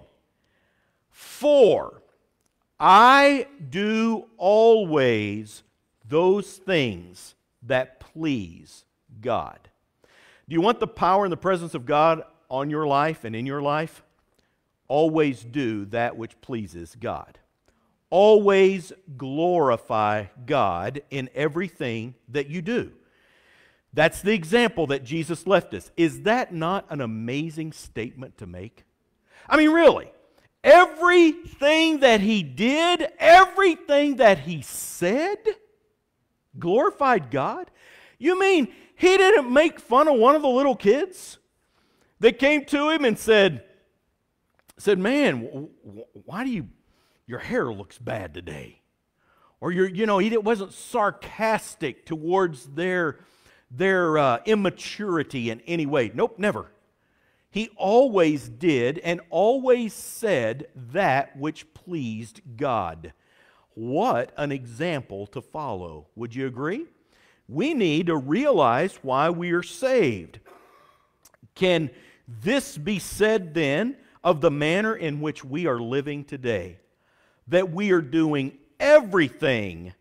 For I do always those things that please God." Do you want the power and the presence of God on your life and in your life? Always do that which pleases God. Always glorify God in everything that you do. That's the example that Jesus left us. Is that not an amazing statement to make? I mean, really, everything that He did, everything that He said, glorified God? You mean He didn't make fun of one of the little kids that came to Him and said, "Man, why do your hair looks bad today?" Or He wasn't sarcastic towards their immaturity in any way. Nope, never. He always did and always said that which pleased God. What an example to follow. Would you agree? We need to realize why we are saved. Can this be said then of the manner in which we are living today? That we are doing everything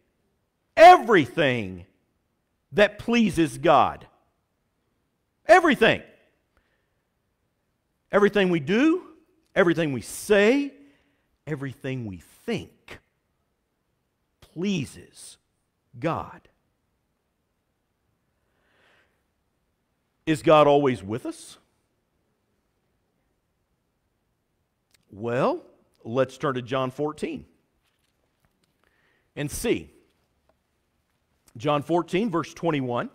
that pleases God. Everything. Everything we do, everything we say, everything we think pleases God. Is God always with us? Well, let's turn to John 14 and see. John 14, verse 21.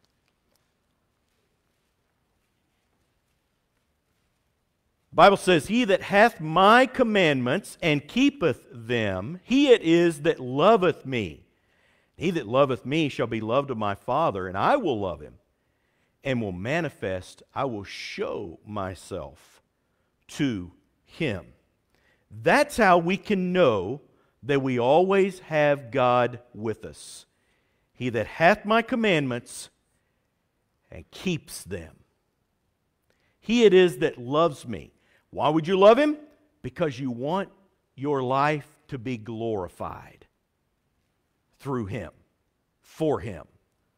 The Bible says, "He that hath my commandments and keepeth them, he it is that loveth me. He that loveth me shall be loved of my Father, and I will love him, and will manifest, I will show myself to him." That's how we can know that we always have God with us. "He that hath my commandments and keeps them. He it is that loves me." Why would you love Him? Because you want your life to be glorified through Him, for Him,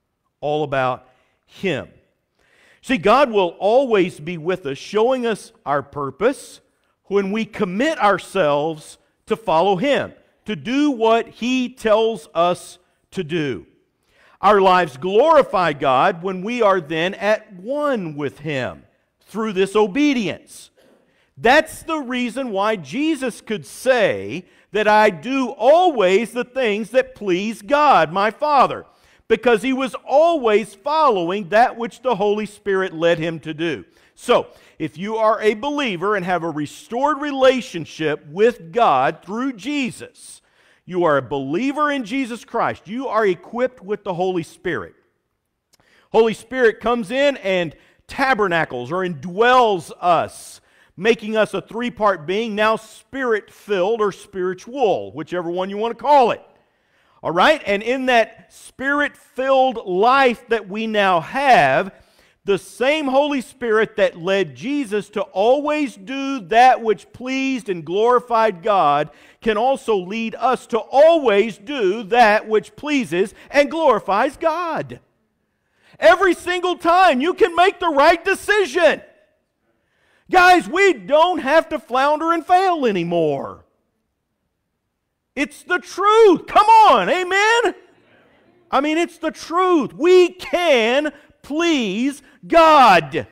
all about Him. See, God will always be with us, showing us our purpose when we commit ourselves to follow Him, to do what He tells us to do. Our lives glorify God when we are then at one with Him through this obedience. That's the reason why Jesus could say that I do always the things that please God, my Father, because He was always following that which the Holy Spirit led Him to do. So, if you are a believer and have a restored relationship with God through Jesus, you are a believer in Jesus Christ. You are equipped with the Holy Spirit. Holy Spirit comes in and tabernacles or indwells us, making us a three-part being, now spirit-filled or spiritual, whichever one you want to call it. All right? And in that spirit-filled life that we now have, the same Holy Spirit that led Jesus to always do that which pleased and glorified God can also lead us to always do that which pleases and glorifies God. Every single time you can make the right decision. Guys, we don't have to flounder and fail anymore. It's the truth. Come on, amen? I mean, it's the truth. We can please God.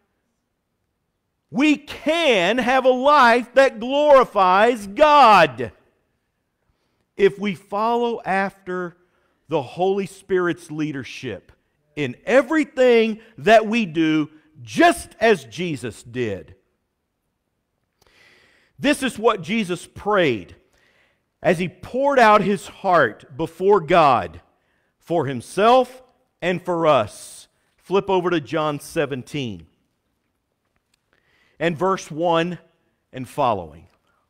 We can have a life that glorifies God if we follow after the Holy Spirit's leadership in everything that we do, just as Jesus did. This is what Jesus prayed as He poured out His heart before God for Himself and for us. Flip over to John 17 and verse 1 and following.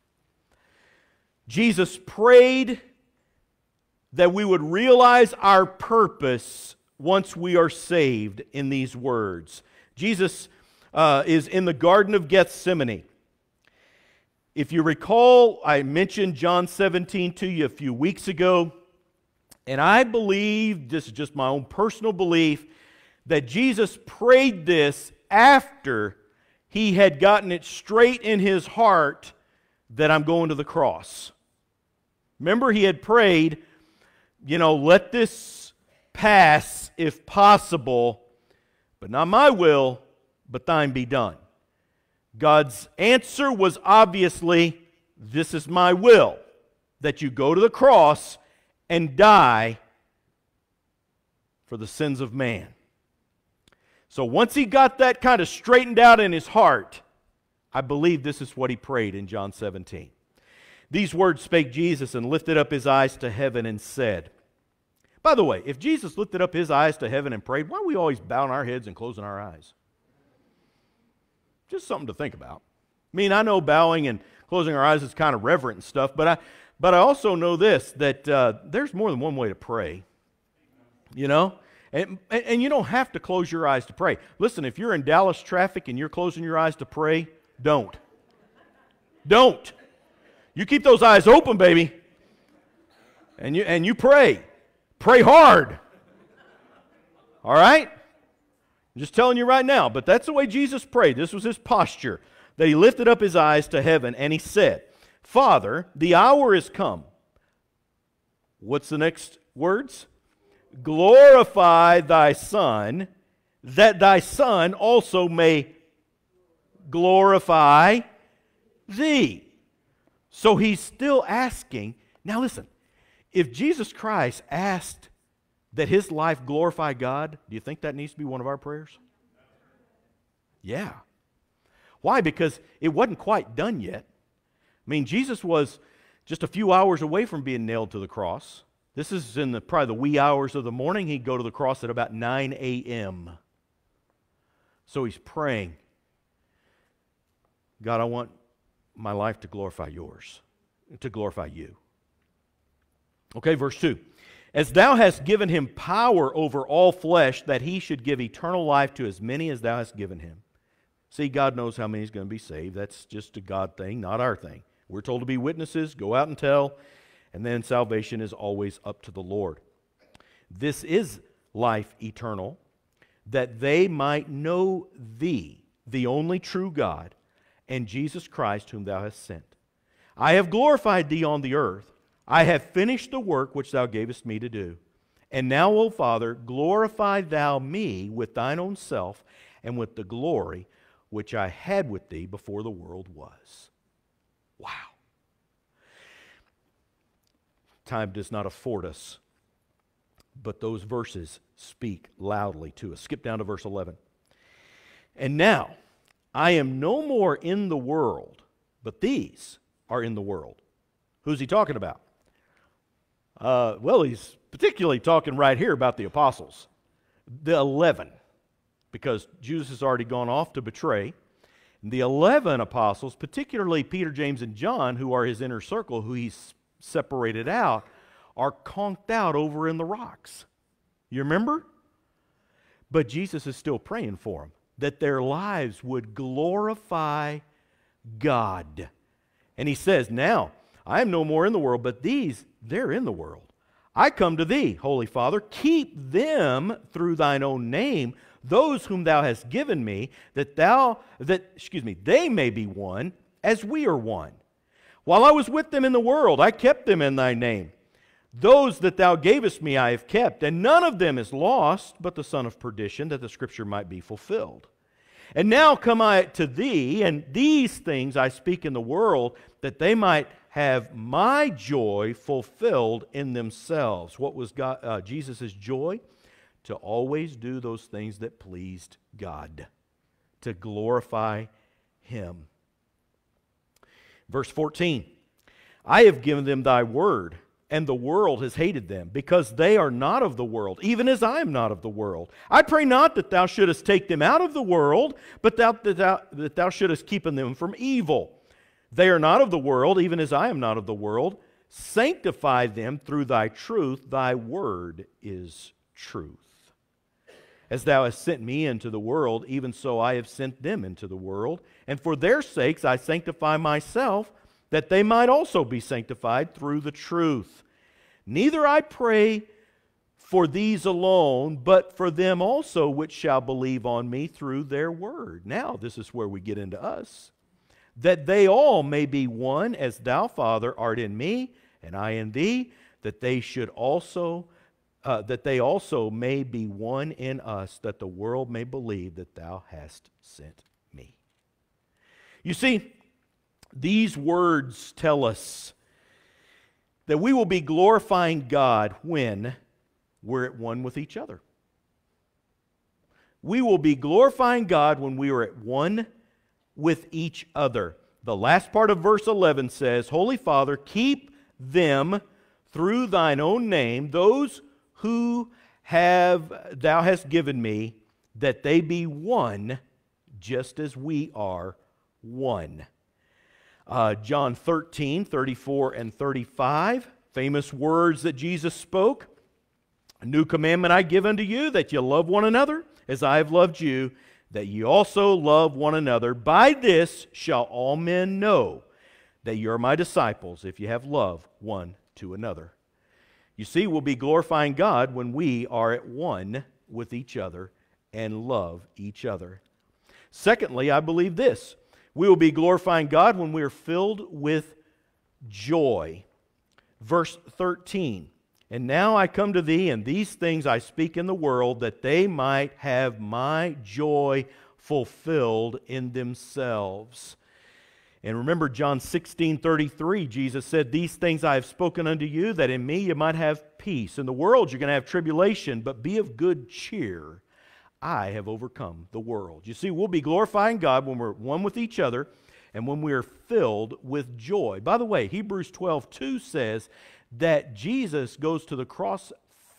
Jesus prayed that we would realize our purpose once we are saved in these words. Jesus is in the Garden of Gethsemane. If you recall, I mentioned John 17 to you a few weeks ago, and I believe, this is just my own personal belief, that Jesus prayed this after He had gotten it straight in His heart that I'm going to the cross. Remember, He had prayed, let this pass if possible, but not my will, but thine be done. God's answer was obviously, this is my will, that you go to the cross and die for the sins of man. So once He got that kind of straightened out in His heart, I believe this is what He prayed in John 17. These words spake Jesus and lifted up His eyes to heaven and said. By the way, if Jesus lifted up His eyes to heaven and prayed, why are we always bowing our heads and closing our eyes? Just something to think about. I mean, I know bowing and closing our eyes is kind of reverent and stuff, but I also know this, that there's more than one way to pray. And you don't have to close your eyes to pray. Listen, if you're in Dallas traffic and you're closing your eyes to pray, don't. Don't. You keep those eyes open, baby. And you pray. Pray hard. All right? I'm just telling you right now, but that's the way Jesus prayed. This was His posture, that He lifted up His eyes to heaven and He said, Father, the hour is come. What's the next words? Glorify Thy Son, that Thy Son also may glorify Thee. So He's still asking. Now listen, if Jesus Christ asked that His life glorify God, do you think that needs to be one of our prayers? Yeah. Why? Because it wasn't quite done yet. I mean, Jesus was just a few hours away from being nailed to the cross. This is in probably the wee hours of the morning. He'd go to the cross at about 9 a.m. So He's praying, God, I want my life to glorify Yours, to glorify You. Okay, verse 2. As Thou hast given Him power over all flesh, that He should give eternal life to as many as Thou hast given Him. See, God knows how many is going to be saved. That's just a God thing, not our thing. We're told to be witnesses, go out and tell, and then salvation is always up to the Lord. This is life eternal, that they might know thee, the only true God, and Jesus Christ whom thou hast sent. I have glorified thee on the earth. I have finished the work which thou gavest me to do. And now, O Father, glorify thou me with thine own self and with the glory which I had with thee before the world was. Wow. Time does not afford us, but those verses speak loudly to us. Skip down to verse 11. And now, I am no more in the world, but these are in the world. Who's he talking about? Well, he's particularly talking right here about the apostles, the 11, because Judas has already gone off to betray. And the 11 apostles, particularly Peter, James, and John, who are his inner circle, who he's separated out, are conked out over in the rocks. You remember? But Jesus is still praying for them, that their lives would glorify God. And he says, now, I am no more in the world, but these, they're in the world. I come to thee, Holy Father, keep them through thine own name, those whom thou hast given me, they may be one, as we are one. While I was with them in the world, I kept them in thy name. Those that thou gavest me I have kept, and none of them is lost, but the son of perdition, that the scripture might be fulfilled. And now come I to thee, and these things I speak in the world, that they might have my joy fulfilled in themselves. What was Jesus' joy? To always do those things that pleased God, to glorify Him. Verse 14, I have given them thy word, and the world has hated them, because they are not of the world, even as I am not of the world. I pray not that thou shouldest take them out of the world, but that thou shouldest keep them from evil. They are not of the world, even as I am not of the world. Sanctify them through thy truth. Thy word is truth. As thou hast sent me into the world, even so I have sent them into the world. And for their sakes I sanctify myself, that they might also be sanctified through the truth. Neither I pray for these alone, but for them also which shall believe on me through their word. Now, this is where we get into us. That they all may be one, as thou, Father, art in me, and I in thee, that they also may be one in us, that the world may believe that thou hast sent me. You see, these words tell us that we will be glorifying God when we're at one with each other. We will be glorifying God when we are at one with each other. The last part of verse 11 says, Holy Father, keep them through thine own name, those who thou hast given me, that they be one, just as we are one. John 13, 34 and 35, famous words that Jesus spoke. A new commandment I give unto you, that you love one another, as I have loved you, that ye also love one another. By this shall all men know that you are my disciples, if you have love one to another. You see, we'll be glorifying God when we are at one with each other and love each other. Secondly, I believe this. We will be glorifying God when we are filled with joy. Verse 13, and now I come to thee, and these things I speak in the world, that they might have my joy fulfilled in themselves. And remember John 16:33, Jesus said, these things I have spoken unto you, that in me you might have peace. In the world you're going to have tribulation, but be of good cheer. I have overcome the world. You see, we'll be glorifying God when we're one with each other and when we are filled with joy. By the way, Hebrews 12:2 says that Jesus goes to the cross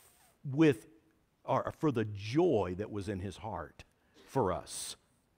for the joy that was in his heart for us.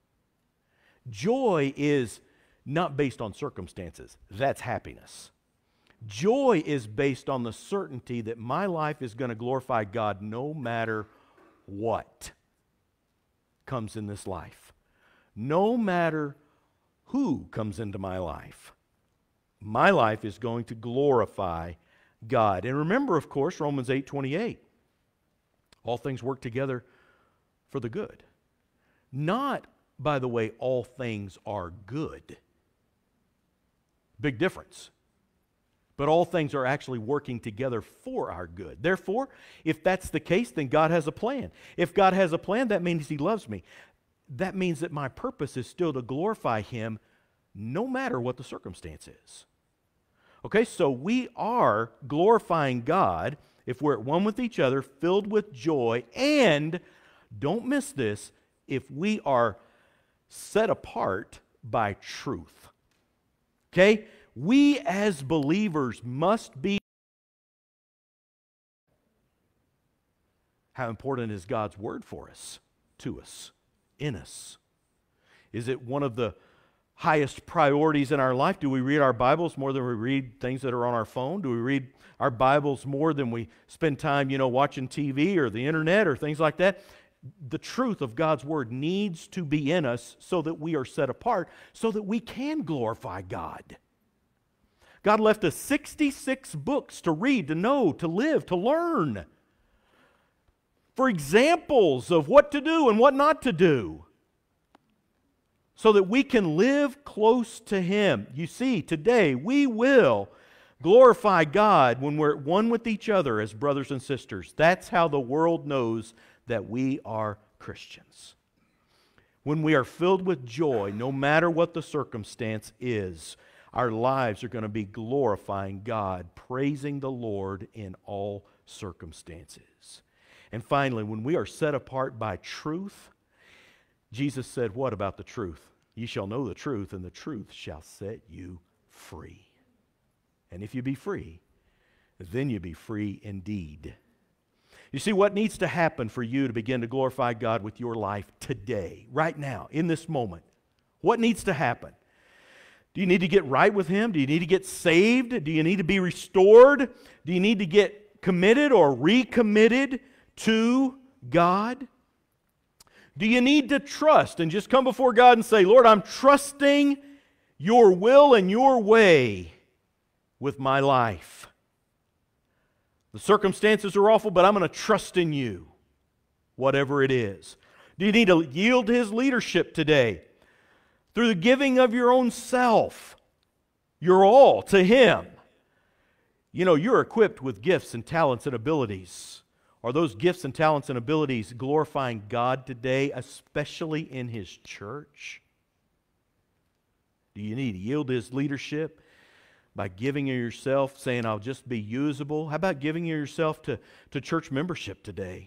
Joy is not based on circumstances. That's happiness. Joy is based on the certainty that my life is going to glorify God no matter what comes in this life. No matter who comes into my life is going to glorify God. And remember, of course, Romans 8:28. All things work together for the good. Not, by the way, all things are good. Big difference. But all things are actually working together for our good. Therefore, if that's the case, then God has a plan. If God has a plan, that means He loves me. That means that my purpose is still to glorify Him no matter what the circumstance is. Okay, so we are glorifying God if we're at one with each other, filled with joy, and, don't miss this, if we are set apart by truth. Okay? We as believers must be. How important is God's Word for us, to us, in us? Is it one of the highest priorities in our life? Do we read our Bibles more than we read things that are on our phone? Do we read our Bibles more than we spend time, watching TV or the internet or things like that? The truth of God's Word needs to be in us so that we are set apart, so that we can glorify God. God left us 66 books to read, to know, to live, to learn, for examples of what to do and what not to do, so that we can live close to Him. You see, today we will glorify God when we're at one with each other as brothers and sisters. That's how the world knows that we are Christians. When we are filled with joy, no matter what the circumstance is, our lives are going to be glorifying God, praising the Lord in all circumstances. And finally, when we are set apart by truth, Jesus said, what about the truth? Ye shall know the truth, and the truth shall set you free. And if you be free, then you be free indeed. You see, what needs to happen for you to begin to glorify God with your life today, right now, in this moment? What needs to happen? Do you need to get right with Him? Do you need to get saved? Do you need to be restored? Do you need to get committed or recommitted to God? Do you need to trust and just come before God and say, Lord, I'm trusting your will and your way with my life. The circumstances are awful, but I'm going to trust in you, whatever it is. Do you need to yield to His leadership today? Through the giving of your own self, your all to Him. You're equipped with gifts and talents and abilities. Are those gifts and talents and abilities glorifying God today, especially in His church? Do you need to yield to His leadership by giving of yourself, saying, I'll just be usable? How about giving of yourself to church membership today?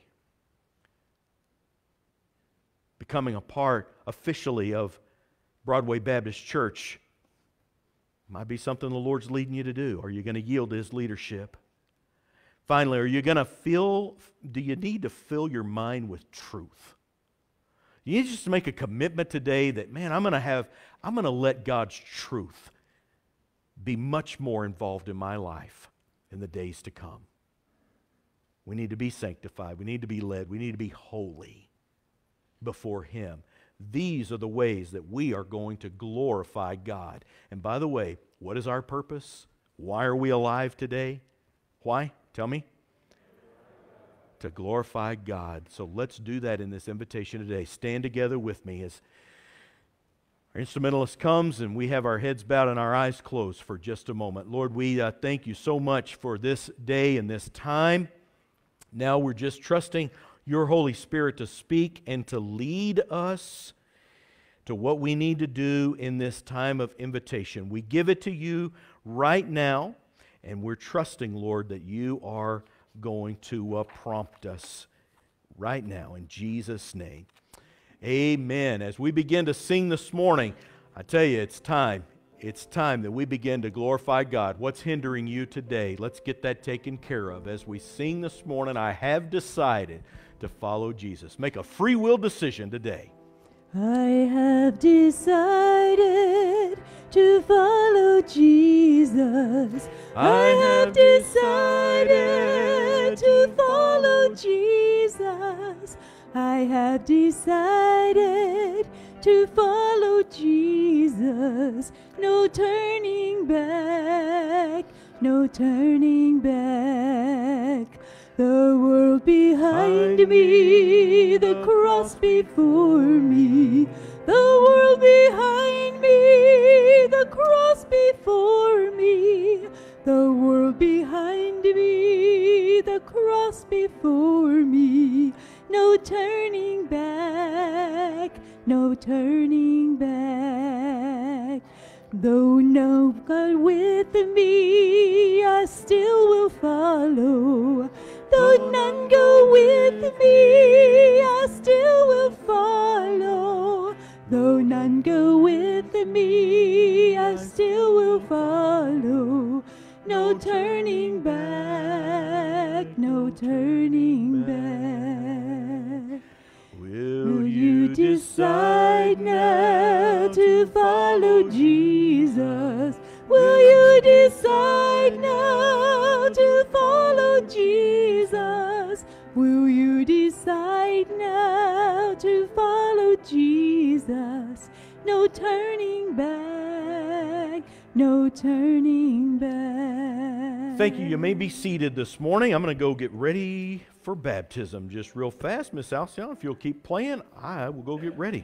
Becoming a part officially of Broadway Baptist Church might be something the Lord's leading you to do. Are you going to yield to His leadership? Finally, do you need to fill your mind with truth? You need just to make a commitment today that, man, I'm going to let God's truth be much more involved in my life in the days to come. We need to be sanctified. We need to be led. We need to be holy before Him. These are the ways that we are going to glorify God. And by the way, what is our purpose? Why are we alive today? Why? Tell me. To glorify God. So let's do that in this invitation today. Stand together with me as our instrumentalist comes and we have our heads bowed and our eyes closed for just a moment. Lord, we thank you so much for this day and this time. Now we're just trusting your Holy Spirit to speak and to lead us to what we need to do in this time of invitation. We give it to you right now, and we're trusting, Lord, that you are going to prompt us right now in Jesus' name. Amen. As we begin to sing this morning, I tell you, it's time. It's time that we begin to glorify God. What's hindering you today? Let's get that taken care of. As we sing this morning, I have decided to follow Jesus. Make a free will decision today. I have decided to follow Jesus. I have decided to follow Jesus. I have decided to follow Jesus. No turning back, no turning back. The world behind me, the cross before me, the world behind me, the cross before me, the world behind me, the cross before me. No turning back, no turning back. Though no God with me, I still will follow. Though none go with me, I still will follow. Though none go with me, I still will follow. No turning back, no turning back. Will you decide now to follow Jesus? Will you decide now to follow Jesus? Will you decide now to follow Jesus? No turning back, no turning back. Thank you. You may be seated this morning. I'm going to go get ready for baptism just real fast. Miss Alcyon, if you'll keep playing, I will go get ready.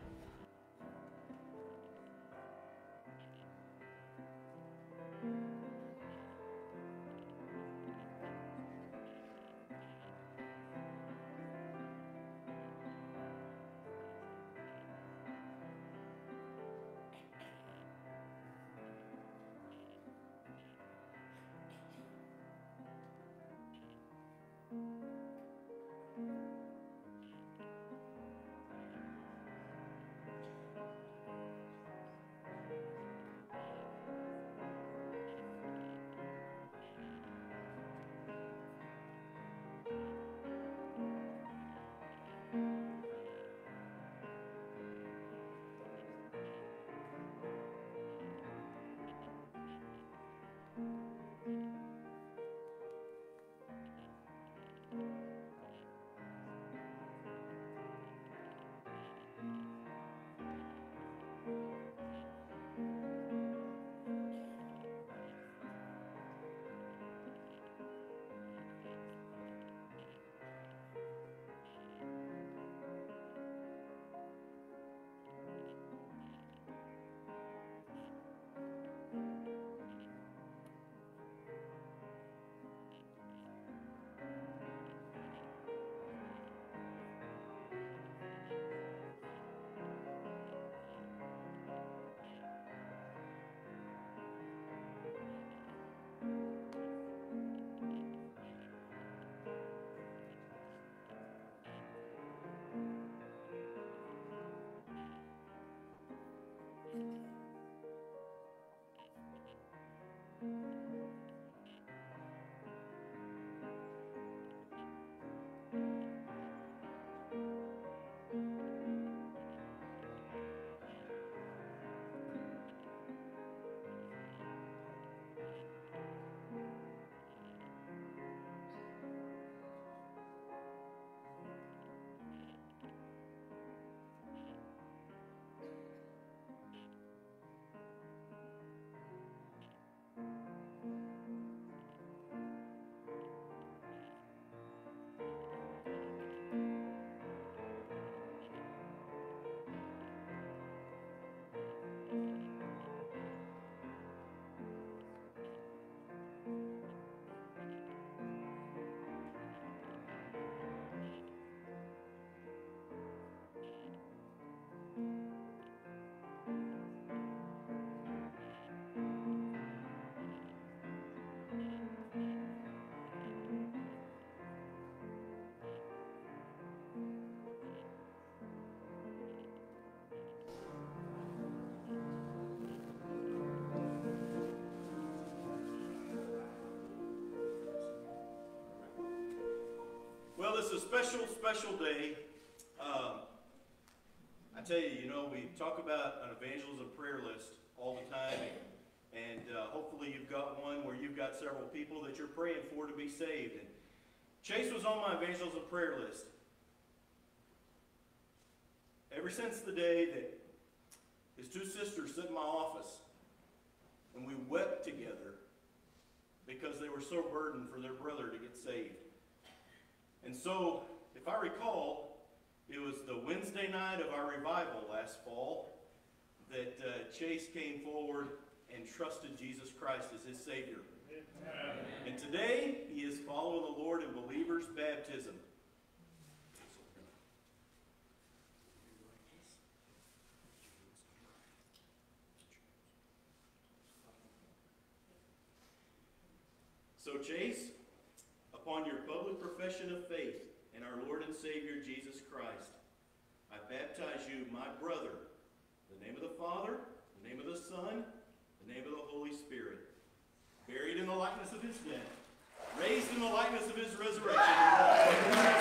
Well, it's a special day. I tell you, we talk about an evangelism prayer list all the time, and hopefully you've got one where you've got several people that you're praying for to be saved. And Chase was on my evangelism prayer list ever since the day that his two sisters sit in my office, and we wept together because they were so burdened for their brother to get saved. And so, if I recall, it was the Wednesday night of our revival last fall that Chase came forward and trusted Jesus Christ as his Savior. Amen. And today, he is following the Lord in believer's baptism. So Chase, upon your public profession of faith in our Lord and Savior Jesus Christ, I baptize you, my brother, in the name of the Father, the name of the Son, the name of the Holy Spirit, buried in the likeness of his death, raised in the likeness of his resurrection.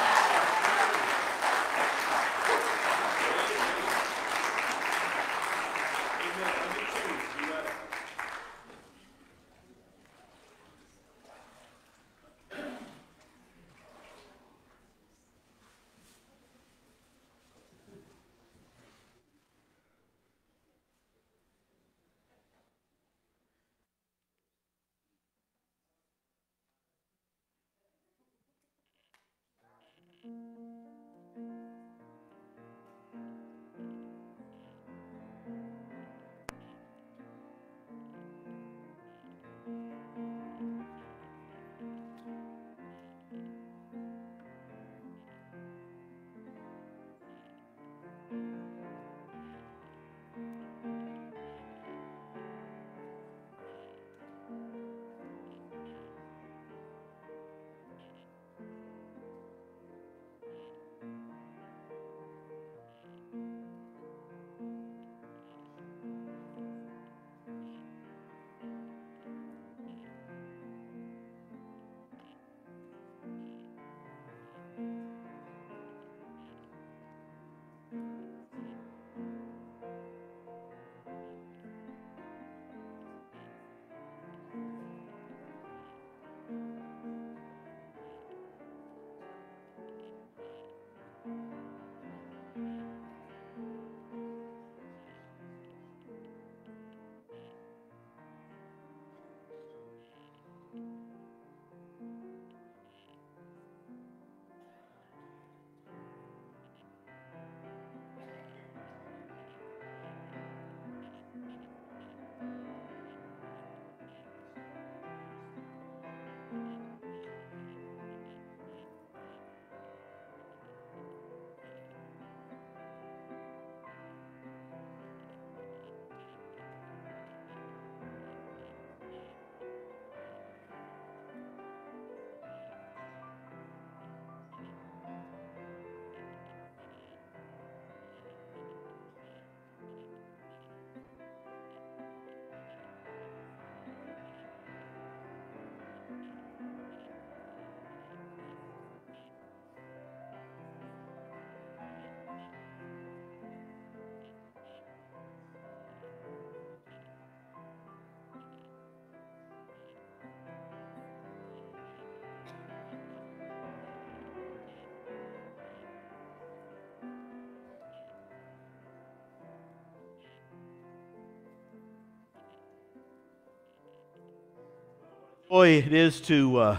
Boy, it is to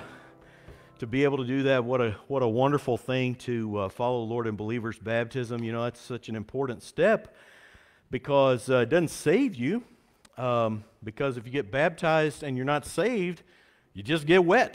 be able to do that. What a wonderful thing to follow the Lord in believer's baptism. You know, that's such an important step because it doesn't save you. Because if you get baptized and you're not saved, you just get wet.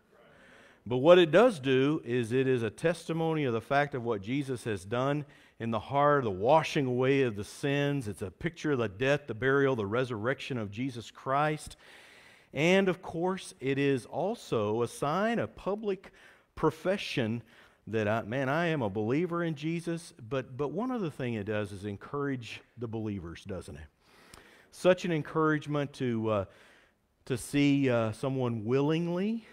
But what it does do is it is a testimony of the fact of what Jesus has done in the heart, the washing away of the sins. It's a picture of the death, the burial, the resurrection of Jesus Christ. And, of course, it is also a sign, a public profession that, I am a believer in Jesus. But one other thing it does is encourage the believers, doesn't it? Such an encouragement to see someone willingly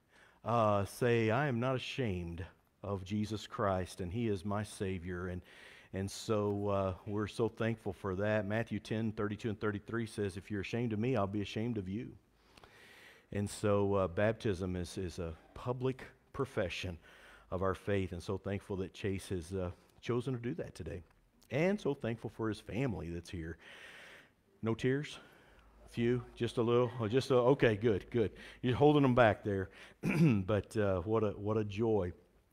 say, I am not ashamed of Jesus Christ, and He is my Savior. And so we're so thankful for that. Matthew 10:32 and 33 says, if you're ashamed of me, I'll be ashamed of you. And so baptism is a public profession of our faith, and so thankful that Chase has chosen to do that today. And so thankful for his family that's here. No tears? A few? Just a little? Okay, good. You're holding them back there. But what a joy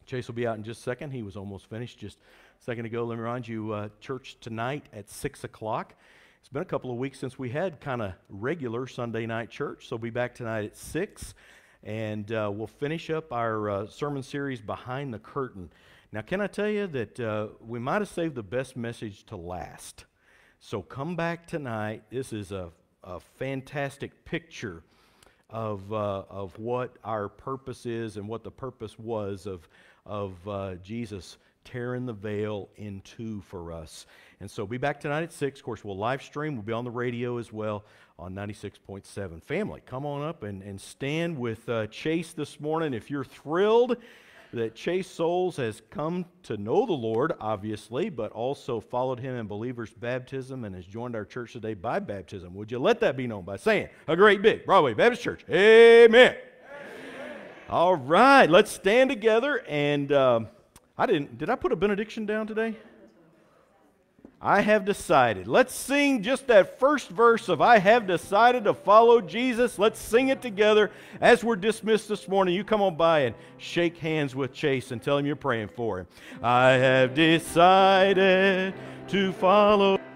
Chase will be out in just a second. He was almost finished just a second ago. Let me remind you, church tonight at 6 o'clock. It's been a couple of weeks since we had kind of regular Sunday night church, so we'll be back tonight at 6, and we'll finish up our sermon series, Behind the Curtain. Now, can I tell you that we might have saved the best message to last. So come back tonight. This is a fantastic picture of what our purpose is and what the purpose was of Jesus tearing the veil in two for us. And so be back tonight at 6. Of course, we'll live stream. We'll be on the radio as well on 96.7. Family, come on up and stand with Chase this morning. If you're thrilled that Chase Souls has come to know the Lord, obviously, but also followed him in believer's baptism and has joined our church today by baptism, would you let that be known by saying a great big Broadway Baptist Church, amen. All right, let's stand together. And did I put a benediction down today? I have decided. Let's sing just that first verse of I have decided to follow Jesus. Let's sing it together as we're dismissed this morning. You come on by and shake hands with Chase and tell him you're praying for him. I have decided to follow